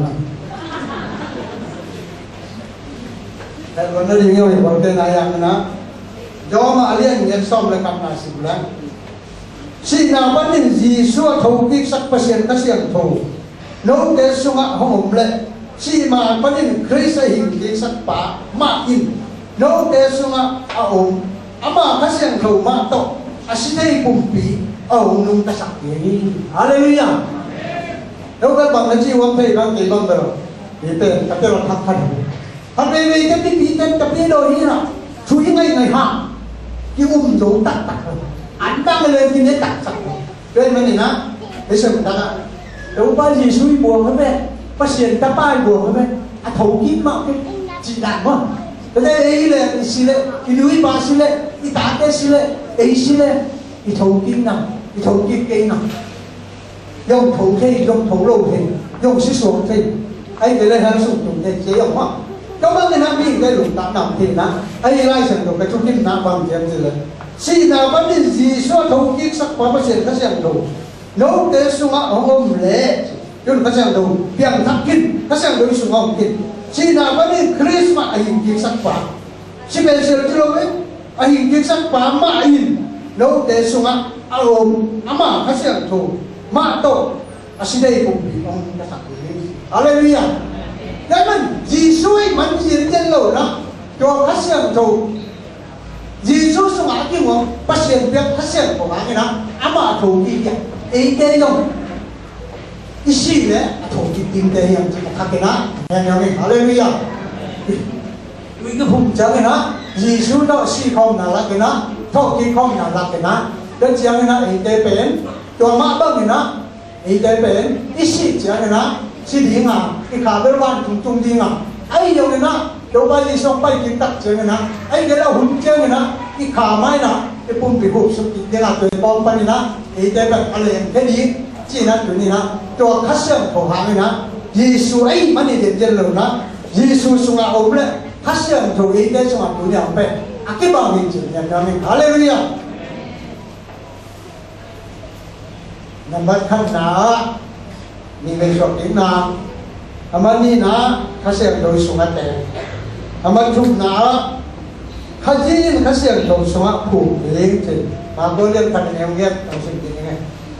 แต่วันนี้ยังไม่บอกเต๋นะยังนะยอมมาเลี้ยงเงินซ่อมเลยครับนาสิบแล้วสิ่งนั้นวันนี้จีซัวถูกกิสักเปอร์เซ็นต์ก็เสียงถูกโน้ตเต๋สุงะห้องเลยsi ma panin Chris ay hindi sakpa ma in no keso nga aong ama kasyang ko ma to asinay kumpi aong nung kasakini hallelujah đâu các bạn nói chi quan thầy đang tìm bằng được thì tên các tên thắc thắc thằng này về cái tí tên tập đi đôi đi nào chú ý ngay ngày hạ cái dấu tắc tắc anh đang lên thì nó tắc tắc đây mà này nè để xem ta đâu bao gì suy buồn hết vậy bác sĩ ta bài buồn vậy thấu kín mà cái chỉ đạn mà cái đây là cái gì đấy cái núi ba gì đấy cái đá cái gì đấy cái gì đấy cái thấu kín nào cái thấu kín cái nào dùng thấu thế dùng thấu lâu thế dùng sức xuống thế ấy cái này hàng sụp dùng thế chế không ạ các bạn nên làm gì cái lục tạm nằm thì nó ấy lại sử dụng cái trung kim nằm bằng tiền gì đấy si nào bắt đi gì số thấu kín sắc quá bác sĩ nó sẽ đủ nấu cái sung á ông ôm lệ yun kasi ang daw biyang takin kasi ang daw isungong kin sina ba ni Christmas ahin gisak pa si Belsel tilo ahin gisak pa maahin no te sunga arom ama kasi ang to ma to asinay kung ang nasakili hallelujah naman Jesus man jirjen lo na to kasi ang to Jesus sunga akin mo pasien biyang kasi ang ko na ama to iya ite no isi le thong ki tim te yang chi ka ke na yang ni hallelujah wi cái phụng chang na Giêsu đó si không na la ke na thong ki không na la ke na dan chang na ite pen to ma ba ni na ite pen isi chang na si ding a ki ka ber wan tung tung ding a ai yo ni na do ba ji song pai ki tak chang na ai ke la hun chang na ki ka mai na ki pum pi hu su ki de na to pom pa ni na ite pen ale ke ni chỉ là chuyện gì nào cho khách xem khổ hàng này nào Giêsu ấy mà đi đến dân lồng nào Giêsu sung à ôm lên khách xem thủ ý đến sung à tụi nhau về cái bảo mình chỉ nhận ra mình hallelujah nằm bắt khăn nào mình về chọn tiếng nào mà đi nào khách xem thủ sung à tệ mà chụp nào khách gì khách xem thủ sung à phủ lên thì mà có liên quan đến em biết ông sinh tiếng này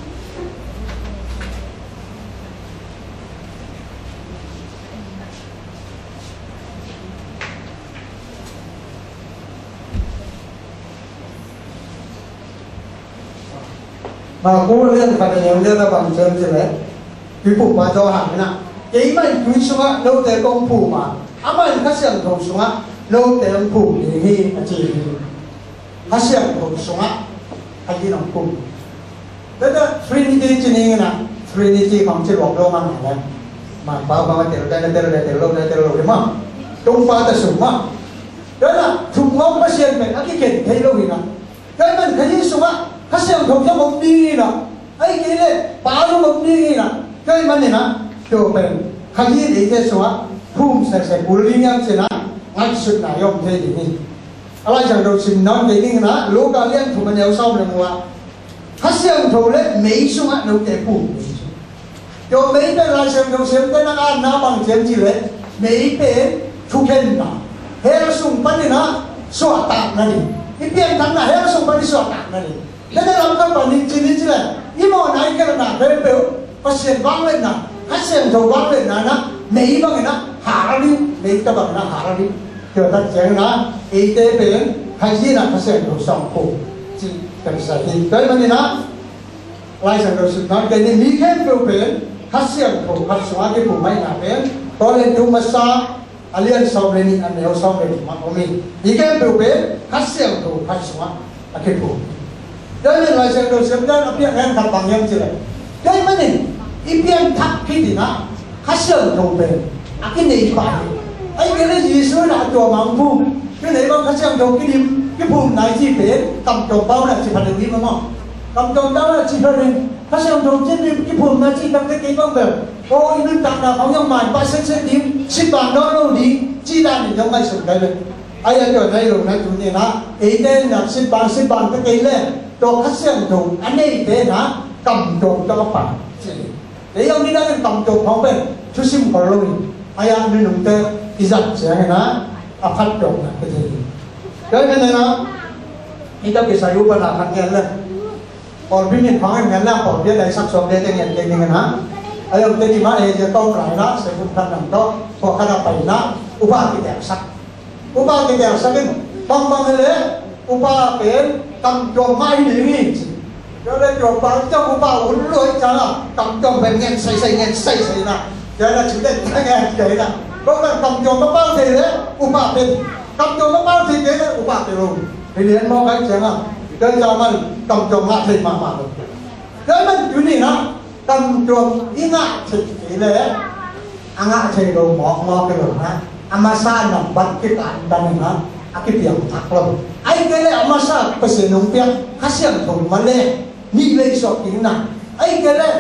mà cố liên phải nhiều liên là bằng chân chứ đấy quý phụ mà cho hàng thế nào cái mình quý xuống á lâu tới công phụ mà mình khách xem thầu xuống á lâu tới ông phụ thì khi chỉ khách xem thầu xuống á hay gì đồng phụ đó là Trinity cho nên là Trinity không chỉ lọc lâu mà này mà bao tiền lâu đúng không trong pha ta sủng mà đó là thùng ngông bác xem mình cái kiện thấy lâu gì nào cái mình thấy xuống á khách xem thầu cho một đi nè ấy cái này bao nhiêu một đi nè cái mình này nè cho mình khách gì để thế xuống á phun sẽ bù linh nhang sẽ nè ngay suốt ngày ông thế thìอะไรจากเราสิ่งนั้นเองนะลูกการเลี้ยงถูกมันเอาซ้อมเลยมัวkhách xem thầu lấy mấy xuống á đâu để phun cho mấy cái là xem thầu xem cái năng ăn nó bằng tiền gì đấy mấy cái thu khen mà hel sung pani na suat tak na ni ipian tan na hel sung pani suat tak na ni nên làm các bạn nhìn chỉ là imo này cái là cái biểu pasien vang lên na pasien thầu vang lên na mấy bằng na hạ đi mấy các bạn na hạ đi cho ta chẳng na y tế bên hay gì là pasien thầu sòng phụ chỉ cần sai thì cái vấn đề na lại sang đầu sự nói cái này mỹ khen biểu bên pasien thầu phát xóa cái phụ máy na bên có lên chúng mà sa alien sau lên anh nếu sau lên mà có mình mỹ khen biểu bên pasien thầu phát xóa cái phụ đó nên là sang đầu sự nói ở bên em thằng bằng em chưa cái vấn đề ipian thắc cái gì na pasien thầu bên cái này phải ấy cái này gì số làตัวมังฟูcái này bằng pasien thầu cái phụ này chỉ bên cầm trộm bao là chỉ phải được đi mà cầm trộm bao là chỉ phải được pasien thầu trên cái phụ này chỉ cầm cái bằng bèo ôi nước tặng làเขายังหมายไปเส้นๆนี้10 บาทน้อยโลนี้จีด้านนี่ยังไม่สนใจเลยไอ้ยังอยู่ในโรงในตรงนี้นะไอ้เด่นนะ10 บาทก็เกล้ตัวpasien thầuอันนี้เด่นนะcầm trộm cho các bạn để ông đi ra cầm trộm không bên chú sim còn lôi ai ăn đi nung tê đi giặt sẽ cái đó phát trộm là cái gì cái này nó đi đâu cái sai u bên là thằng nghe lên còn bên miền khoáng nghe là còn biết lại sắc sọt để nghe cái hả ai ông tê đi mà aiจะต้องlại đó sẽ cũng thành làm đóพอขนาดไปนะอุบาที่แตกสักกันบางเลยอุบาเป็นกำจมไม่ดีนี่cho nên rồi bảo cho cô bảo uống lối cho là cầm chồng về nghe say nè vậy là chủ định nghe vậy nè có cần cầm chồng nó bao thì đấy cô bảo thì cầm chồng nó bao thì thế đấy cô bảo thì luôn thì đến mong cái chuyện à cho mình cầm chồng ngã thì mà được đấy mình chú gì nó cầm chồng ý ngã thì đấy ngã thì đồ mò cái đồ ha amasa nằm bắt cái cản đằng hả cái tiếng thắc luôn ai cái này amasa phải sử dụng tiếng hát xiang thùng mà lên ni lấy số tiếng nào ấy cái đấy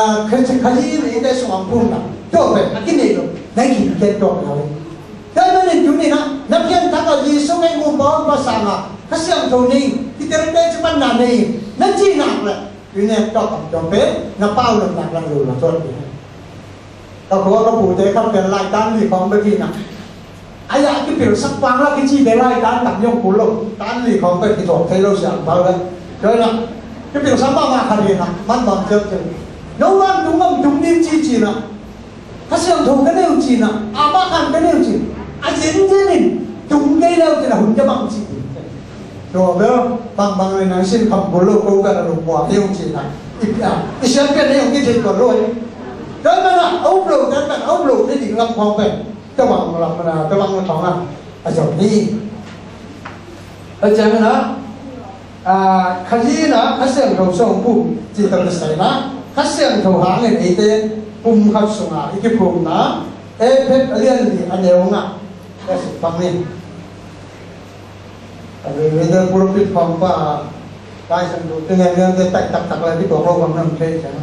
cái gì này để xuống phun nào cho về cái này rồi đấy thì cái đó rồi cái này chúng này nó hiện thằng ở gì số cái nguồn bom và sang à cái xiang thùng này cái tên đây cho bạn nào này nó chi nào lại cái này cho bé nó bao được nặng rồi là thôi tao có phụ thế không cần lại tan thì không bởi vì nào ai cái biểu sắc quang là cái chi để lại tan tạm用cú lục tan thì không phải thì thôi thấy lâu sáng bao đấy rồi là cái biểu sắc quang mà khởi điểm bắt bằng chân nấu ăn đúng không chúng đi chi chỉ là phát sinh thùng cái điều chỉ là bác ăn cái điều chỉ dính thế này chúng cái đâu thì là hùng cho bằng chỉ rồi đó bằng người nói xin không cú lục câu cái là lục quả điều chỉ là cái xem cái này cái gì còn rồi đó là ốp lục cái gì làm phong về các bạn làm là các bạn nói là rồi đi ở trên đó cái gì nữa cái xiang thầu song phụ chỉ cần xảy ra cái xiang thầu hàng này ý tên cùng khắp sung cái phùng đó phép liên thì anh đều ngã cái sự bằng này vì bây giờ cũng biết phòng và cái sản xuất từ ngày cái tạch lại cái tổ lâu bằng năm thế chẳng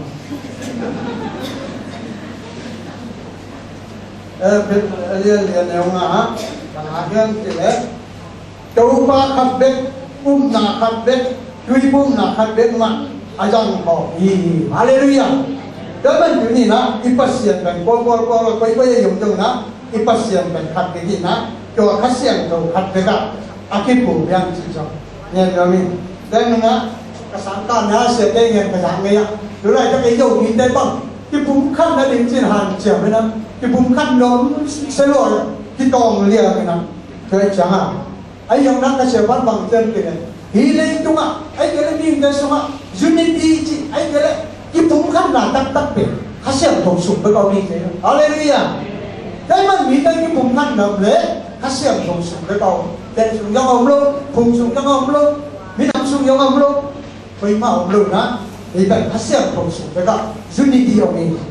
phép liên thì anh đều ngã bằng hạt thì đấy châu ba khắp bên na khát bếp, chui na khát bếp mà, anh họ đi, Hallelujah. Đó mình chuyện gì đó, ipasian mình quay dùng từ đó, ipasian mình khát cái gì đó, cho khát xiang rồi khát cái đó, cái phụ yang chỉ cho, nghe được không? Đây mình á, cái sáng tan nhá, sẽ đây nghe cái sáng nghe, rồi lại cái dầu nhìn đây bằng, cái bún khăn đã đến trên hàng chèo bên đó, cái bún khăn nó sẽ lội, cái tòng lìa cái nào, thế chẳng hạn. Ai yang nak kasih ban bang chân cái này, hilai tu mak, ai cái này nhìn thấy sao mak, unity chứ, ai cái này, cái bụng khăn là tắc bể, kasih thùng sụp với con đi thế, Hallelujah. Cái mình nghĩ tới cái bụng khăn nằm lẽ, kasih thùng sụp với con, tên sụp trong ông luôn, phùng sụp trong ông luôn, mi nằm sụp trong ông luôn, với mà ông luôn á, thì vậy kasih thùng sụp với con, unity ông đi.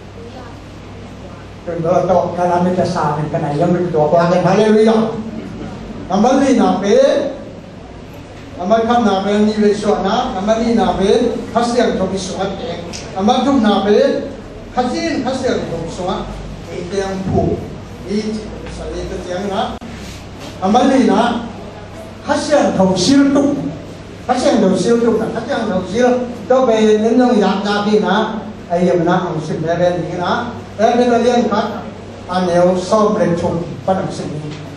Rồi đó là cái làm mìnhจะสาmình cái nàyยังmìnhตัวกลางกันHallelujah. Namali na pe, namal kam na pe ni le so na, namali na pe, hasiang thong so at ek, namal tum na pe, hasiang thong so at ekang pu, sa ito tiyang na, namali na, hasiang thong sil tuk na, hasiang thong sil, to pe nindong yak gabi na, ayam na ang sinbeben ni na, pero na liyan kat, aneo som le chung panang sin.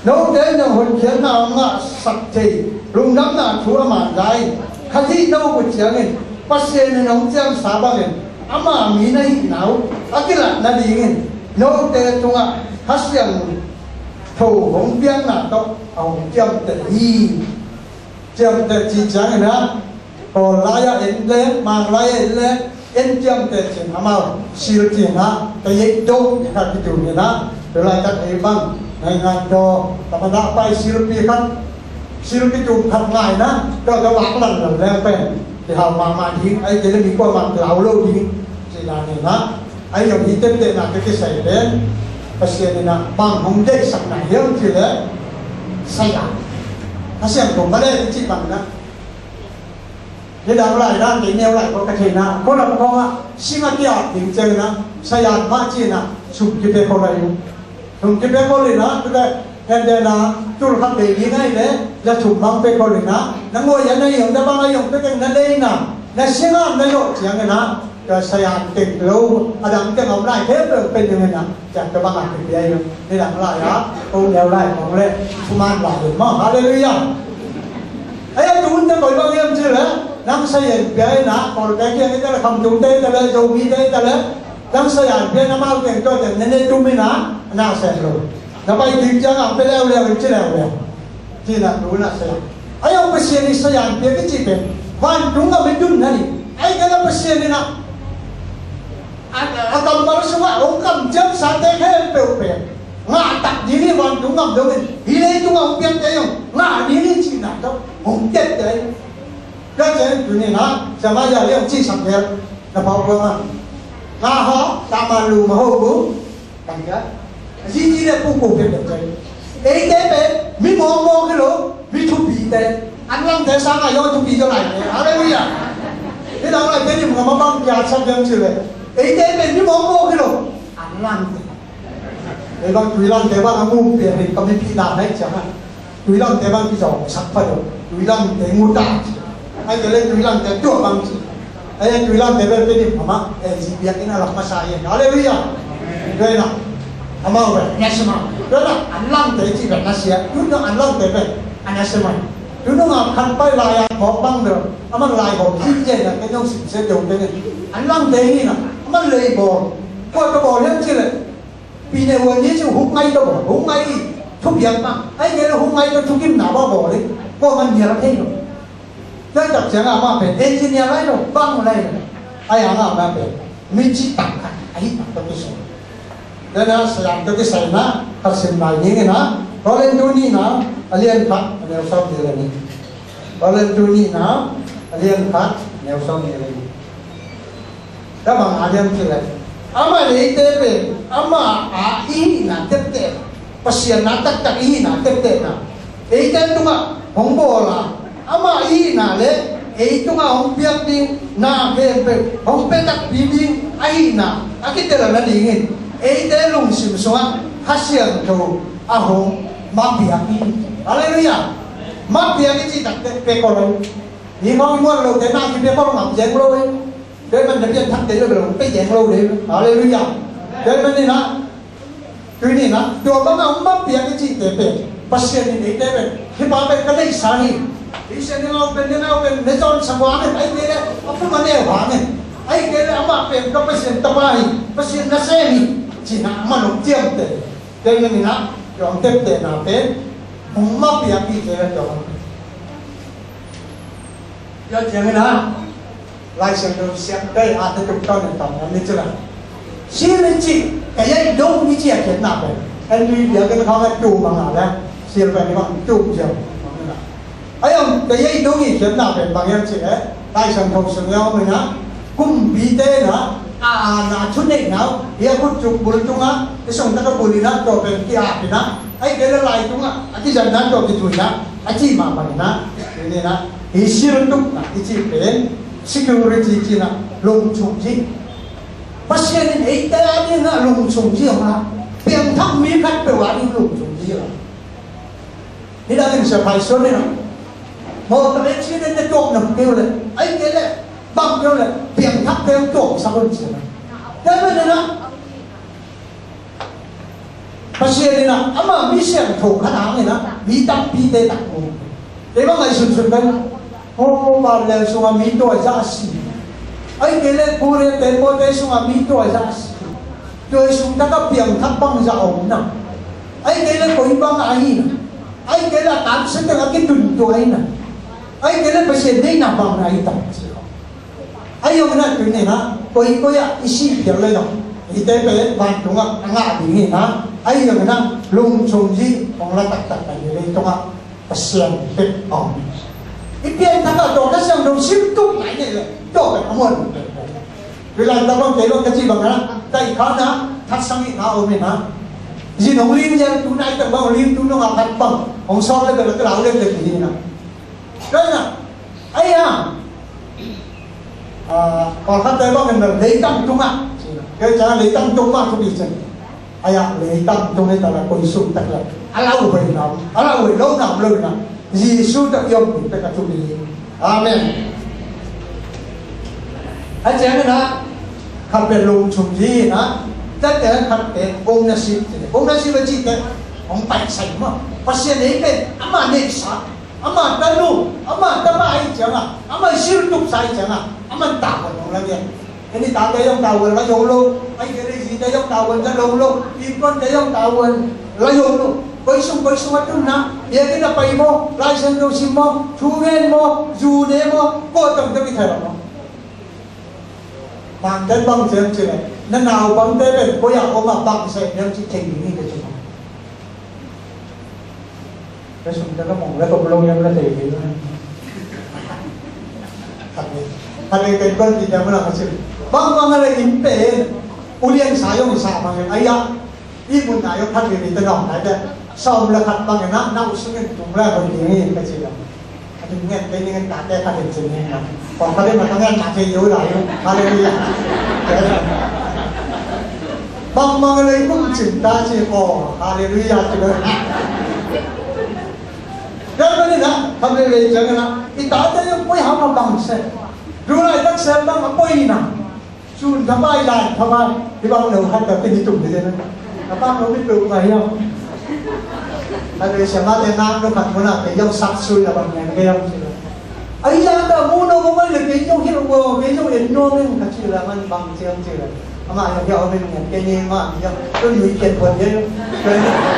nấu đến là hồn chiến nào ngã sạch thì lùng nắm là chúa mà dài khát thị đâu của chiến này bác sĩ nên ông xem sao bao nhiêu ama mỹ này nào cái là đi nghe nấu đến tung à hát xem thầu hồng biếng là đó ông chăm tệ hi chăm tệ chỉ chẳng này nè còn lại em lên mang lại em lên em chăm tệ chuyện hàm siêu chuyện ha cái gì đâu cái cái chuyện này rồi lại các em bằng ngày ngày đó ta đã bay siêu pi khăn siêu cái chuyện thật ngài đó cho các bạn lần lên bên thì họ mà thì ấy cái mình qua mặt lão lâu thì chỉ là này đó ấy dùng thì tên là cái sợi đến bác sĩ này là bằng hồng dây sẵn này hiếu thì đấy say à nó xem cùng vào đây chị bằng đó thế đó lại ra thì nêu lại có cái gì nào có làm không ạ xin mà kia thì chơi nó say à mà chi nào chụp cái bé con này chụp cái bé con này nó cái đây hiện giờ là tôi phát đề như này đấy là chụp mang bé con này nó ngồi ở đây dùng ra bao nhiêu cái này nó đây nào nó xem nó lộ chuyện này nó cái say à tiền lâu đang cái ngọc lại thế rồi bên như này nè chẳng cho bạn làm cái gì đâu đi làm lại đó tôi nêu lại còn lên không ăn lại được mà hallelujah ấy chúng ta gọi bao nhiêu chưa đấy đang xây dựng cái nè còn cái kia cái là không chúng ta là dầu mi đây ta đấy đang xây dựng cái nó mau tiền cho tiền nên chúng mình nào xem rồi nó bay tìm cho ngọc cái leo chứ leo chỉ là đúng là xây ấy ông bác sĩ đi xây dựng cái gì vậy hoàn chúng ta mới đúng này ấy cái là bác sĩ này nè cầm bao nhiêu ông cầm chấm sáng thế hết đều bền ngã đặt gì đi hoàn chúng ngầm đâu mình đi đây chúng ông biết đấy không ngã đi đi chỉ là đâu ông chết đấy cái chuyện tụi này nó sẽ bao giờ ông chỉ sẵn hết là bao nhiêu mà ngã họ ta mà lù mà hô bố bằng cái gì là cũng cũng biết được rồi ấy thế bé mi mò cái lỗ mi chụp bị thế anh làm thế sáng ngày chụp bị cho này hallelujah thế đó là cái gì mà băng giá sắp đến chưa vậy ấy thế bé mi mò cái lỗ anh làm thế bằng tùy lần thế bằng ngu tiền thì cầm đi làm đấy chẳng hạn tùy lần thế bằng cái giỏ sắp phải rồi tùy lần thế ngu ta anh cái lên tùy lần thế chuột bằng gì anh tùy lần thế về cái điểm mà gì biết cái nào là mà sai vậy hallelujah đây nào amau về nghe xem đó là anh làm thế chỉ về nó sẽ lúc đó anh làm thế về anh nghe xem lúc đó mà khăn bay lại bỏ băng được mà lại bỏ gì vậy là cái nhau sẽ dùng cái này anh làm thế như nào mà lấy bỏ coi cái bỏ lên chứ là vì này vừa nhớ chứ hút ngay đâu bỏ hút ngay thuốc viện mà ấy cái là hút ngay cho thuốc kim nào bao bỏ đấy có mình nhiều lắm thế rồi cái tập sẽ là mà phải engineer đấy rồi băng này ai hàng nào mà phải mình chỉ tặng ấy tặng cái số đây là làm cho cái sợi nó thật sự này như thế nào có lên tôi đi nào liên phát nếu sau thì là gì có lên tôi đi nào liên phát nếu sau thì là gì các bạn ăn liên thì là ama lấy tế về ama ý là tiếp tế pasien là tất cả ý là tiếp tế nào ý tên chúng ta không bỏ là ama ý là lấy ý chúng ta không biết đi na về không biết tất bí đi ý là cái tên là nó đi nghe ấy thế lùng xỉm xuống hát xiềng cầu hồng mắc bìa đi hallelujah mắc bìa cái gì đặt cái con này đi mong muốn lâu thế nào thì biết con ngọc dáng lâu ấy để mình được thằng thế rồi cái dáng lâu đấy hallelujah để mình đi nào tuy nhiên nào cho bác ông mắc bìa cái gì để về bác sĩ này để về khi bà về cái này sao đi xe đi nào bên để cho sang quán này ấy thế ông không có nêu hóa này ấy cái là ông về cái bác sĩ tập ai bác sĩ nó xe đi chỉ là mà nó chiếm thế đây là mình nói chọn tiếp thế nào thế không mắc bìa cái gì là chọn do chuyện này nào lại xem được xem đây thì chúng ta nên tổng anh chưa là xin lên chị cái gì đâu như chị hiện nào vậy anh đi việc cái nó không chủ bằng nào đấy xin về nó chủ chưa ấy ông cái gì đâu như hiện nào vậy bằng em chị đấy lại xem thông sự nhau mình á cùng bị tê nữa là chút này nào dia pun cukup bulu tunga esong tak boleh nak to pen kia pina ai kela lai tunga ati jangan to gitu na aci mama na ini na isir untuk na ici pen security cina long chung ji pasien ini ita ni na long chung ji ma piang thak mi khat pe wa ni long chung ji la ni da ni sa phai so ni na mo ta le chi ne to na kêu le ai kela bang kêu le piang thak kêu to sa kon chi thế bên này đó, bác pasien ni na ama misian thong khana ni na mi tam pi te tak mo te ba ngai sun sun kan ho ba le sunga mi to ja si ai kele pure te po te sunga mi to ja si to sung ta ka piang thak bang ja om na ai kele koi bang ai na ai kele tam se te ka ki tun to ai na ai kele pasien nei na bang ai ta ai yo na tu ni na koi ya isi piang le no ite pe van tunga anga bi ni na ai yo na lung chung ji ong la tak tak ai le tunga pasien pe om ipian taka to ka sang dong sim tu ngai ne le to ka amon bila ta bang ke lo ka chi bang na tai kha na thak sang ni na o me na ji nong lim jang tu nai ta bang lim tu no nga phat bang ong so le ka lao le le ni na cái na ai ya còn khác đây bang người lấy tâm trung à cái cha lấy tâm trung mà không bị gì ai ya lấy tâm trung này ta là coi sung tất là Allah về nào Allah về lâu nào lâu nào Giêsu đã yêu mình tất cả chúng mình Amen anh chị em đó khắp bên lùng chung gì đó tất cả khắp bên ông Nasib là gì thế ông bạch sạch mà phát hiện đấy cái ama này sao ama ta lu ama ta mai chẳng à ama siêu tục sai chẳng à ama tạo vào trong lăng vậy ini tạo cái ông tạo vườn là dùng luôn anh cái gì cái ông tạo vườn ra luôn luôn đi con cái ông tạo vườn là dùng luôn coi sung hết na ya cái là bay mo lai sen đâu sim mo thu ven mo du ne mo có tổng cái thay đó bằng cái bằng chuyện này nên nào bằng cái bên có nhà ông mà bằng sẽ đem chỉ thành những cái chuyện cái sung cái mong cái công lâu em là thể hiện hal yang kedua kita melakukan bang ada impen ulian sayong sama yang ayah ibu nayo kan ini tenang ada sau melakukan bang yang nak usulkan jumlah begini kecil ada ingat ini kan kata kata jenis kalau kalian matangnya kata jauh lah haleluya bang ada pun cinta sih oh haleluya juga dan mana haleluya jangan kita ada yang punya hamba bangsaรู้อะไรตั้งเสริมบ้างมาป่วยนะชูนทำไมได้ทำไมที่บ้านเราให้แต่เป็นตุ่มเลยนะแต่บ้านเราไม่ปลูกไงอ่ะถ้าเราเชื่อมาแต่น้ำเราขัดมันอ่ะแต่ยังซักซุยอะไรบางอย่างก็ยังไอ้ยังแต่มูนเราไม่เลยยังคิดว่ายังเอ็นโน่นึงก็ชื่ออะไรมันบางเชื่อมชื่ออะไรอามาอย่างเดียวเป็นอย่างแค่นี้มายังก็อยู่เขียนคนเยอะเลย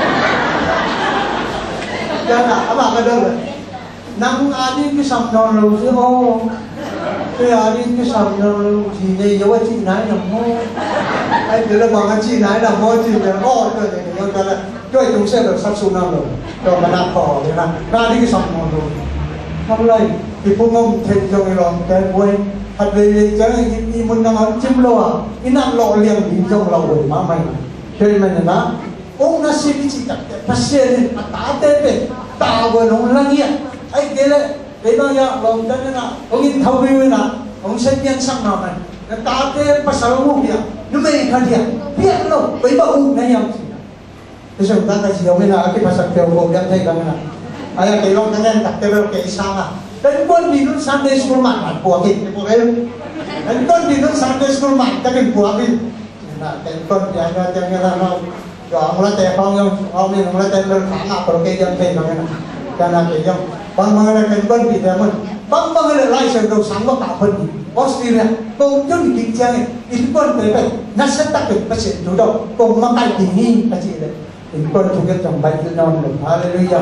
ยังอ่ะอามาก็เดินเลยนั่งอ่านนี่ก็สัมนอนเราสิโอ้cái anh cái sầm gì đây giống chị nãy là môi anh nhớ là bằng anh chị nãy là môi chị là ô rồi thì chúng ta là chơi chúng sẽ được sắp xuống năm rồi rồi mà nạp cỏ thế nào ra đi cái sầm ngon rồi không đây thì phụ ông thịt cho người lòng cái quay thật về cái đi muốn năng ăn chim lô à cái năng lọ liền đi trong lò rồi mà mày cho nên mình là ông nó xin cái chị đặt phát hiện mà tá tê về tạo vừa nó lăng nghiện anh kia đấy để nó ya lòng chân na ông in thâu view na ông sẽ biến sang nào này cái ta cái pasal mu dia nó mấy cái dia biết lo bây giờ ông này yang thế rồi ta cái gì ông na cái pasal kêu ông đem thấy cái na ai cái lòng chân đặt cái cái sang à đến con đi nó Sunday school mà bạn của cái em đến con đi nó Sunday school mà cái của cái na đến con dia nó nó rồi ông là tè ông này ông là tè nó khá ngạo rồi cái đem thấy cái na cái na cái giống bang bang ada kan kita pun bang bang ada lain saya tahu sanggup tak pun Australia kau tu di kincang itu pun terbaik nasi tak terpaksa duduk kau makan dingin kecil itu pun juga terbaik itu nama haleluya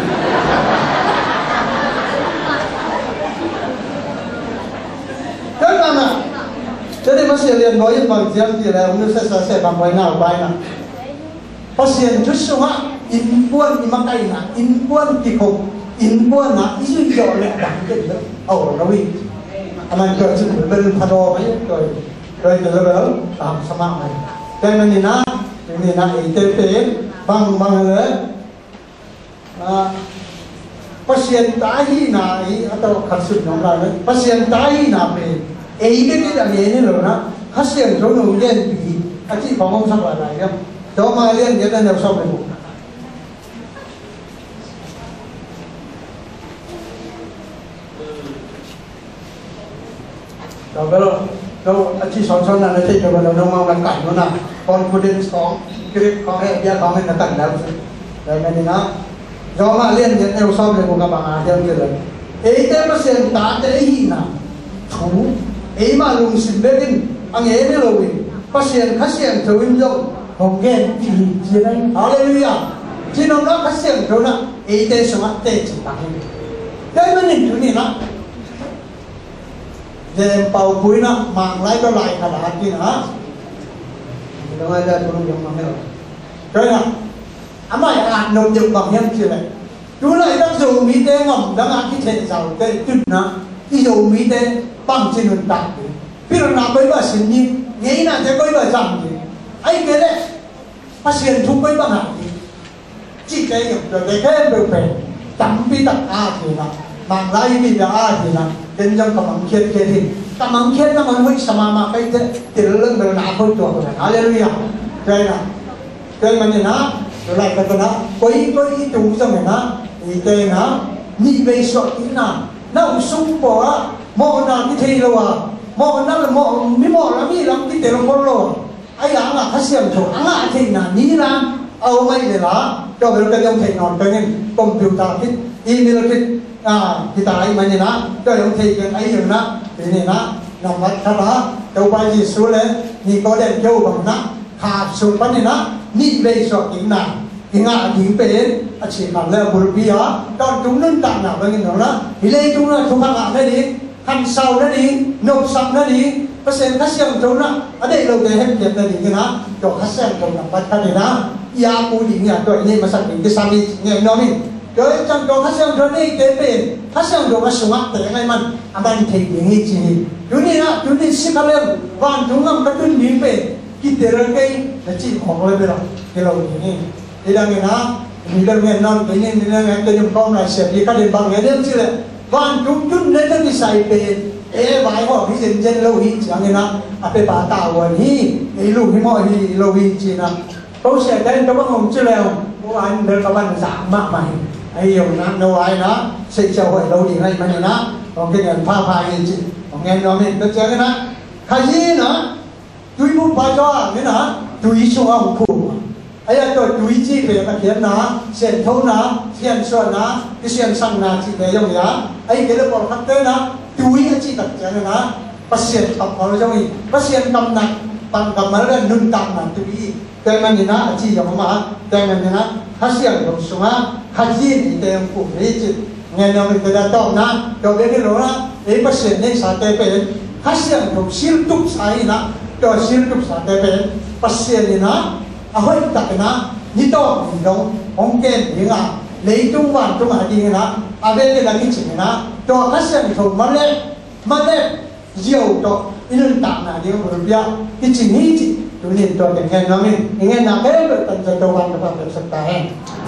kan mana jadi masih lihat boleh bang jam dia umur saya bang boleh nak bayar pasien justru inpuan dimakai nak inpuan dikau inpuan na isu jauh lebih banyak tu, oh rawi, aman kerja sebelum padu macam tu, kerja level sama macam. Dan ini na ITP bang le, pasien tahi na atau kasus nombor le, pasien tahi na pe, ini kita ni lo na, pasien tu nungguin pi, aci bangun sama lagi, jauh malian dia dah nak sama tu. Kalau anh chị sống là nó thích rồi nó mang lại cảnh nó nào confidence có cái con hệ gia con nó tận đâu rồi mình nó do mà liên nhận theo so với các bạn theo như là ấy thế mà xem ta thế gì nào thú ấy mà lùng xin bên anh ấy mới lùi phát hiện phát hiện thấu in rộng hồng ghen thì gì đây hallelujah chỉ nó phát hiện thấu nè ấy thế số mắt tệ chỉ bằng đấy mới nhìn thứ này đó về bầu cuối nó mang lại cái lại là hạt gì nữa đâu ai ra tôi không dùng bằng hết rồi nè ám ai ăn nộp dụng bằng hết chưa này chú lại đang dùng mỹ tế ngầm đang ăn cái thể giàu tệ tuyệt nó cái dầu mỹ tế bằng trên nền tảng bây giờ nào bây giờ xin như nghĩ là sẽ bây giờ rằng gì ấy cái đấy phát hiện chúng bây bằng hạt gì chỉ cái hiểu rồi cái đều phải tắm bi tắc thì là mang lại bi là thì là đến trong cầm ống khiết kia thì cầm ống khiết nó mới sama mà cái thì lưng mình nào không chuột rồi hallelujah đây là đây mà nhìn nó rồi lại cái nó quấy chúng trong này nó thì đây nó nhị về sợ tí nào nó sung bỏ mò nào cái thi đâu à mò nó là mò là mi lắm cái tiền nó rồi ai ăn là phát hiện chỗ ăn lại thì là ní làm âu mấy để đó cho cái cái ông thầy nón cái nên computer cái email cái thì tại mà nhìn nó cho ông thầy cái ấy rồi nó thì này nó nằm mắt thằng đó đâu bao giờ xuống lên thì có đèn châu bằng nó hạt xuống bắn này nó ní về sợ tiếng nào thì ngã tiếng bền chỉ còn là một bí đó còn chúng nên tạm nào với nó đó thì lên chúng là chúng ta đây đi hành sau đó đi nộp xong đó đi có xem khách xem chúng nó ở đây lâu ngày hết việc là gì cái nó cho khách xem chúng nó bắt cái này đó ya cú đi nhà tôi này mà sang cái sang đi nghe nói mình rồi trong đó khách xem chúng đi cái bền khách xem chúng nó xuống để ngay mình anh đang thấy những cái gì chúng đi xích lên và chúng nó có cái miếng bền cái tiền cái là chỉ khoảng lên rồi cái lâu như thì đang nghe nó thì đang nghe non cái này thì đang nghe cái dùng con là sẽ đi các điện bằng nghe đến chứ là và chúng nên nó đi xài về vài họ cái dân lâu hi chẳng nghe nó về bà tạo rồi hi lù hi mọi hi lâu hi chỉ là câu sẽ đến cho bác hồng chưa leo bố anh được các bạn giảm mắc mày hay nhiều năm đâu ai nó xây cho hội lâu thì ngay mà nó còn cái nhận pha gì chị còn nghe nói mình tôi chơi cái nó khai gì nữa túi bút ba cho cái nó túi xuống ông khủ ấy là tôi túi chi về cái khiến nó xuyên thấu nó xuyên xuân nó cái xuyên sang nó chỉ để dùng giá ấy cái lớp còn khắc tới nó túi nó chỉ tập cho nó bắt xuyên tập vào trong gì bắt xuyên cầm nặng bằng cầm nó lên nâng cầm là túi cái mà nhìn nó chỉ dùng mà cái mà nhìn nó hát xuyên dùng xuống á hát gì thì cái ông cụ đấy chứ nghe nói mình đã tao nó cho biết cái lỗ nó ấy bắt xuyên nên sao tê bền hát xuyên dùng xuyên túc sai nó cho xuyên túc sao tê bền bắt xuyên thì nó hơi đặt nó như to mình đâu ông kèn thì là lấy trung hoàn trung hải đi nó về cái là cái chuyện nó cho khách xem thùng mà lên nhiều cho nên tạm là điều một việc cái chuyệnนี้chị tôi nhìn cho cái nghe nó mình nghe nào cái được tận cho tôi hoàn được được sạch tay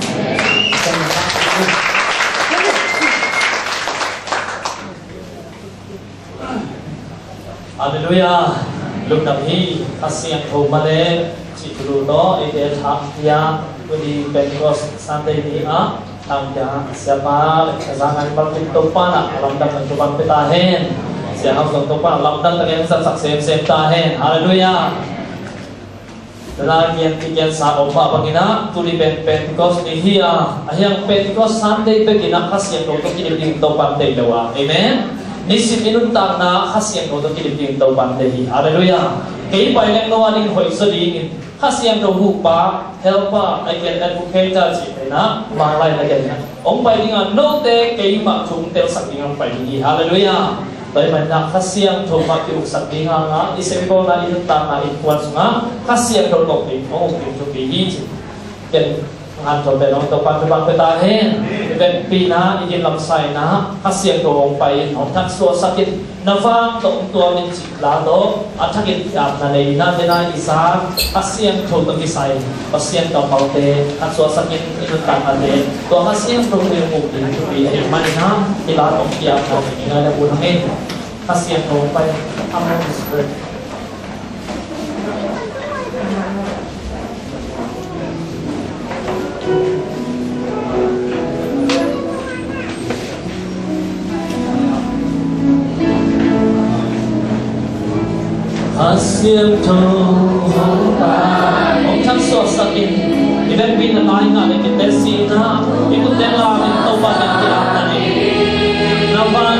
Hallelujah lúc đầu hi khách xem thùng mà lên chỉ dulu to ide thakya di Pentecost Sunday ni thakya siapa jangan bertumpah nak lamdan tumpah petahen siapa bertumpah lamdan dengan saksem sem tahen haleluya lagi yang sa opa bangina tuli Pentecost ni hia yang Pentecost Sunday begina khas yang untuk kirim tumpah tewa amen nisim inuntang na khas yang untuk kirim tumpah tehi haleluya kay pailang nawaling hoy sa dingin khas yang đầu ba helper I can advocate chỉ na mang lại là cái ông bài đi ngang nô tê cái mà chúng theo sắc đi ngang bài đi hallelujah bởi mình đã khas yang thùng mà kiểu sắc đi ngang á đi xem cô na đi tăng na đi quan xuống á khas yang đầu một đi ông kiểu chụp đi cái ngàn cho bên ông tập ban phải ta hết bên pina đi làm sai na khas yang đầu ông bài ông thắc số sắc cái nava tong tua min chỉ lá đó athakin ap na nei na de na isa asian thol to kisai asian ka paute atso sakin inu ta na de to asian thol me mu bi ai man na ila tong kia na ni na bu na me asian thol pai among spirit Asyam Toba Ông so sakin Even bin na nga Lekit desina Ikut dengar Toba Yang tiap tadi Napa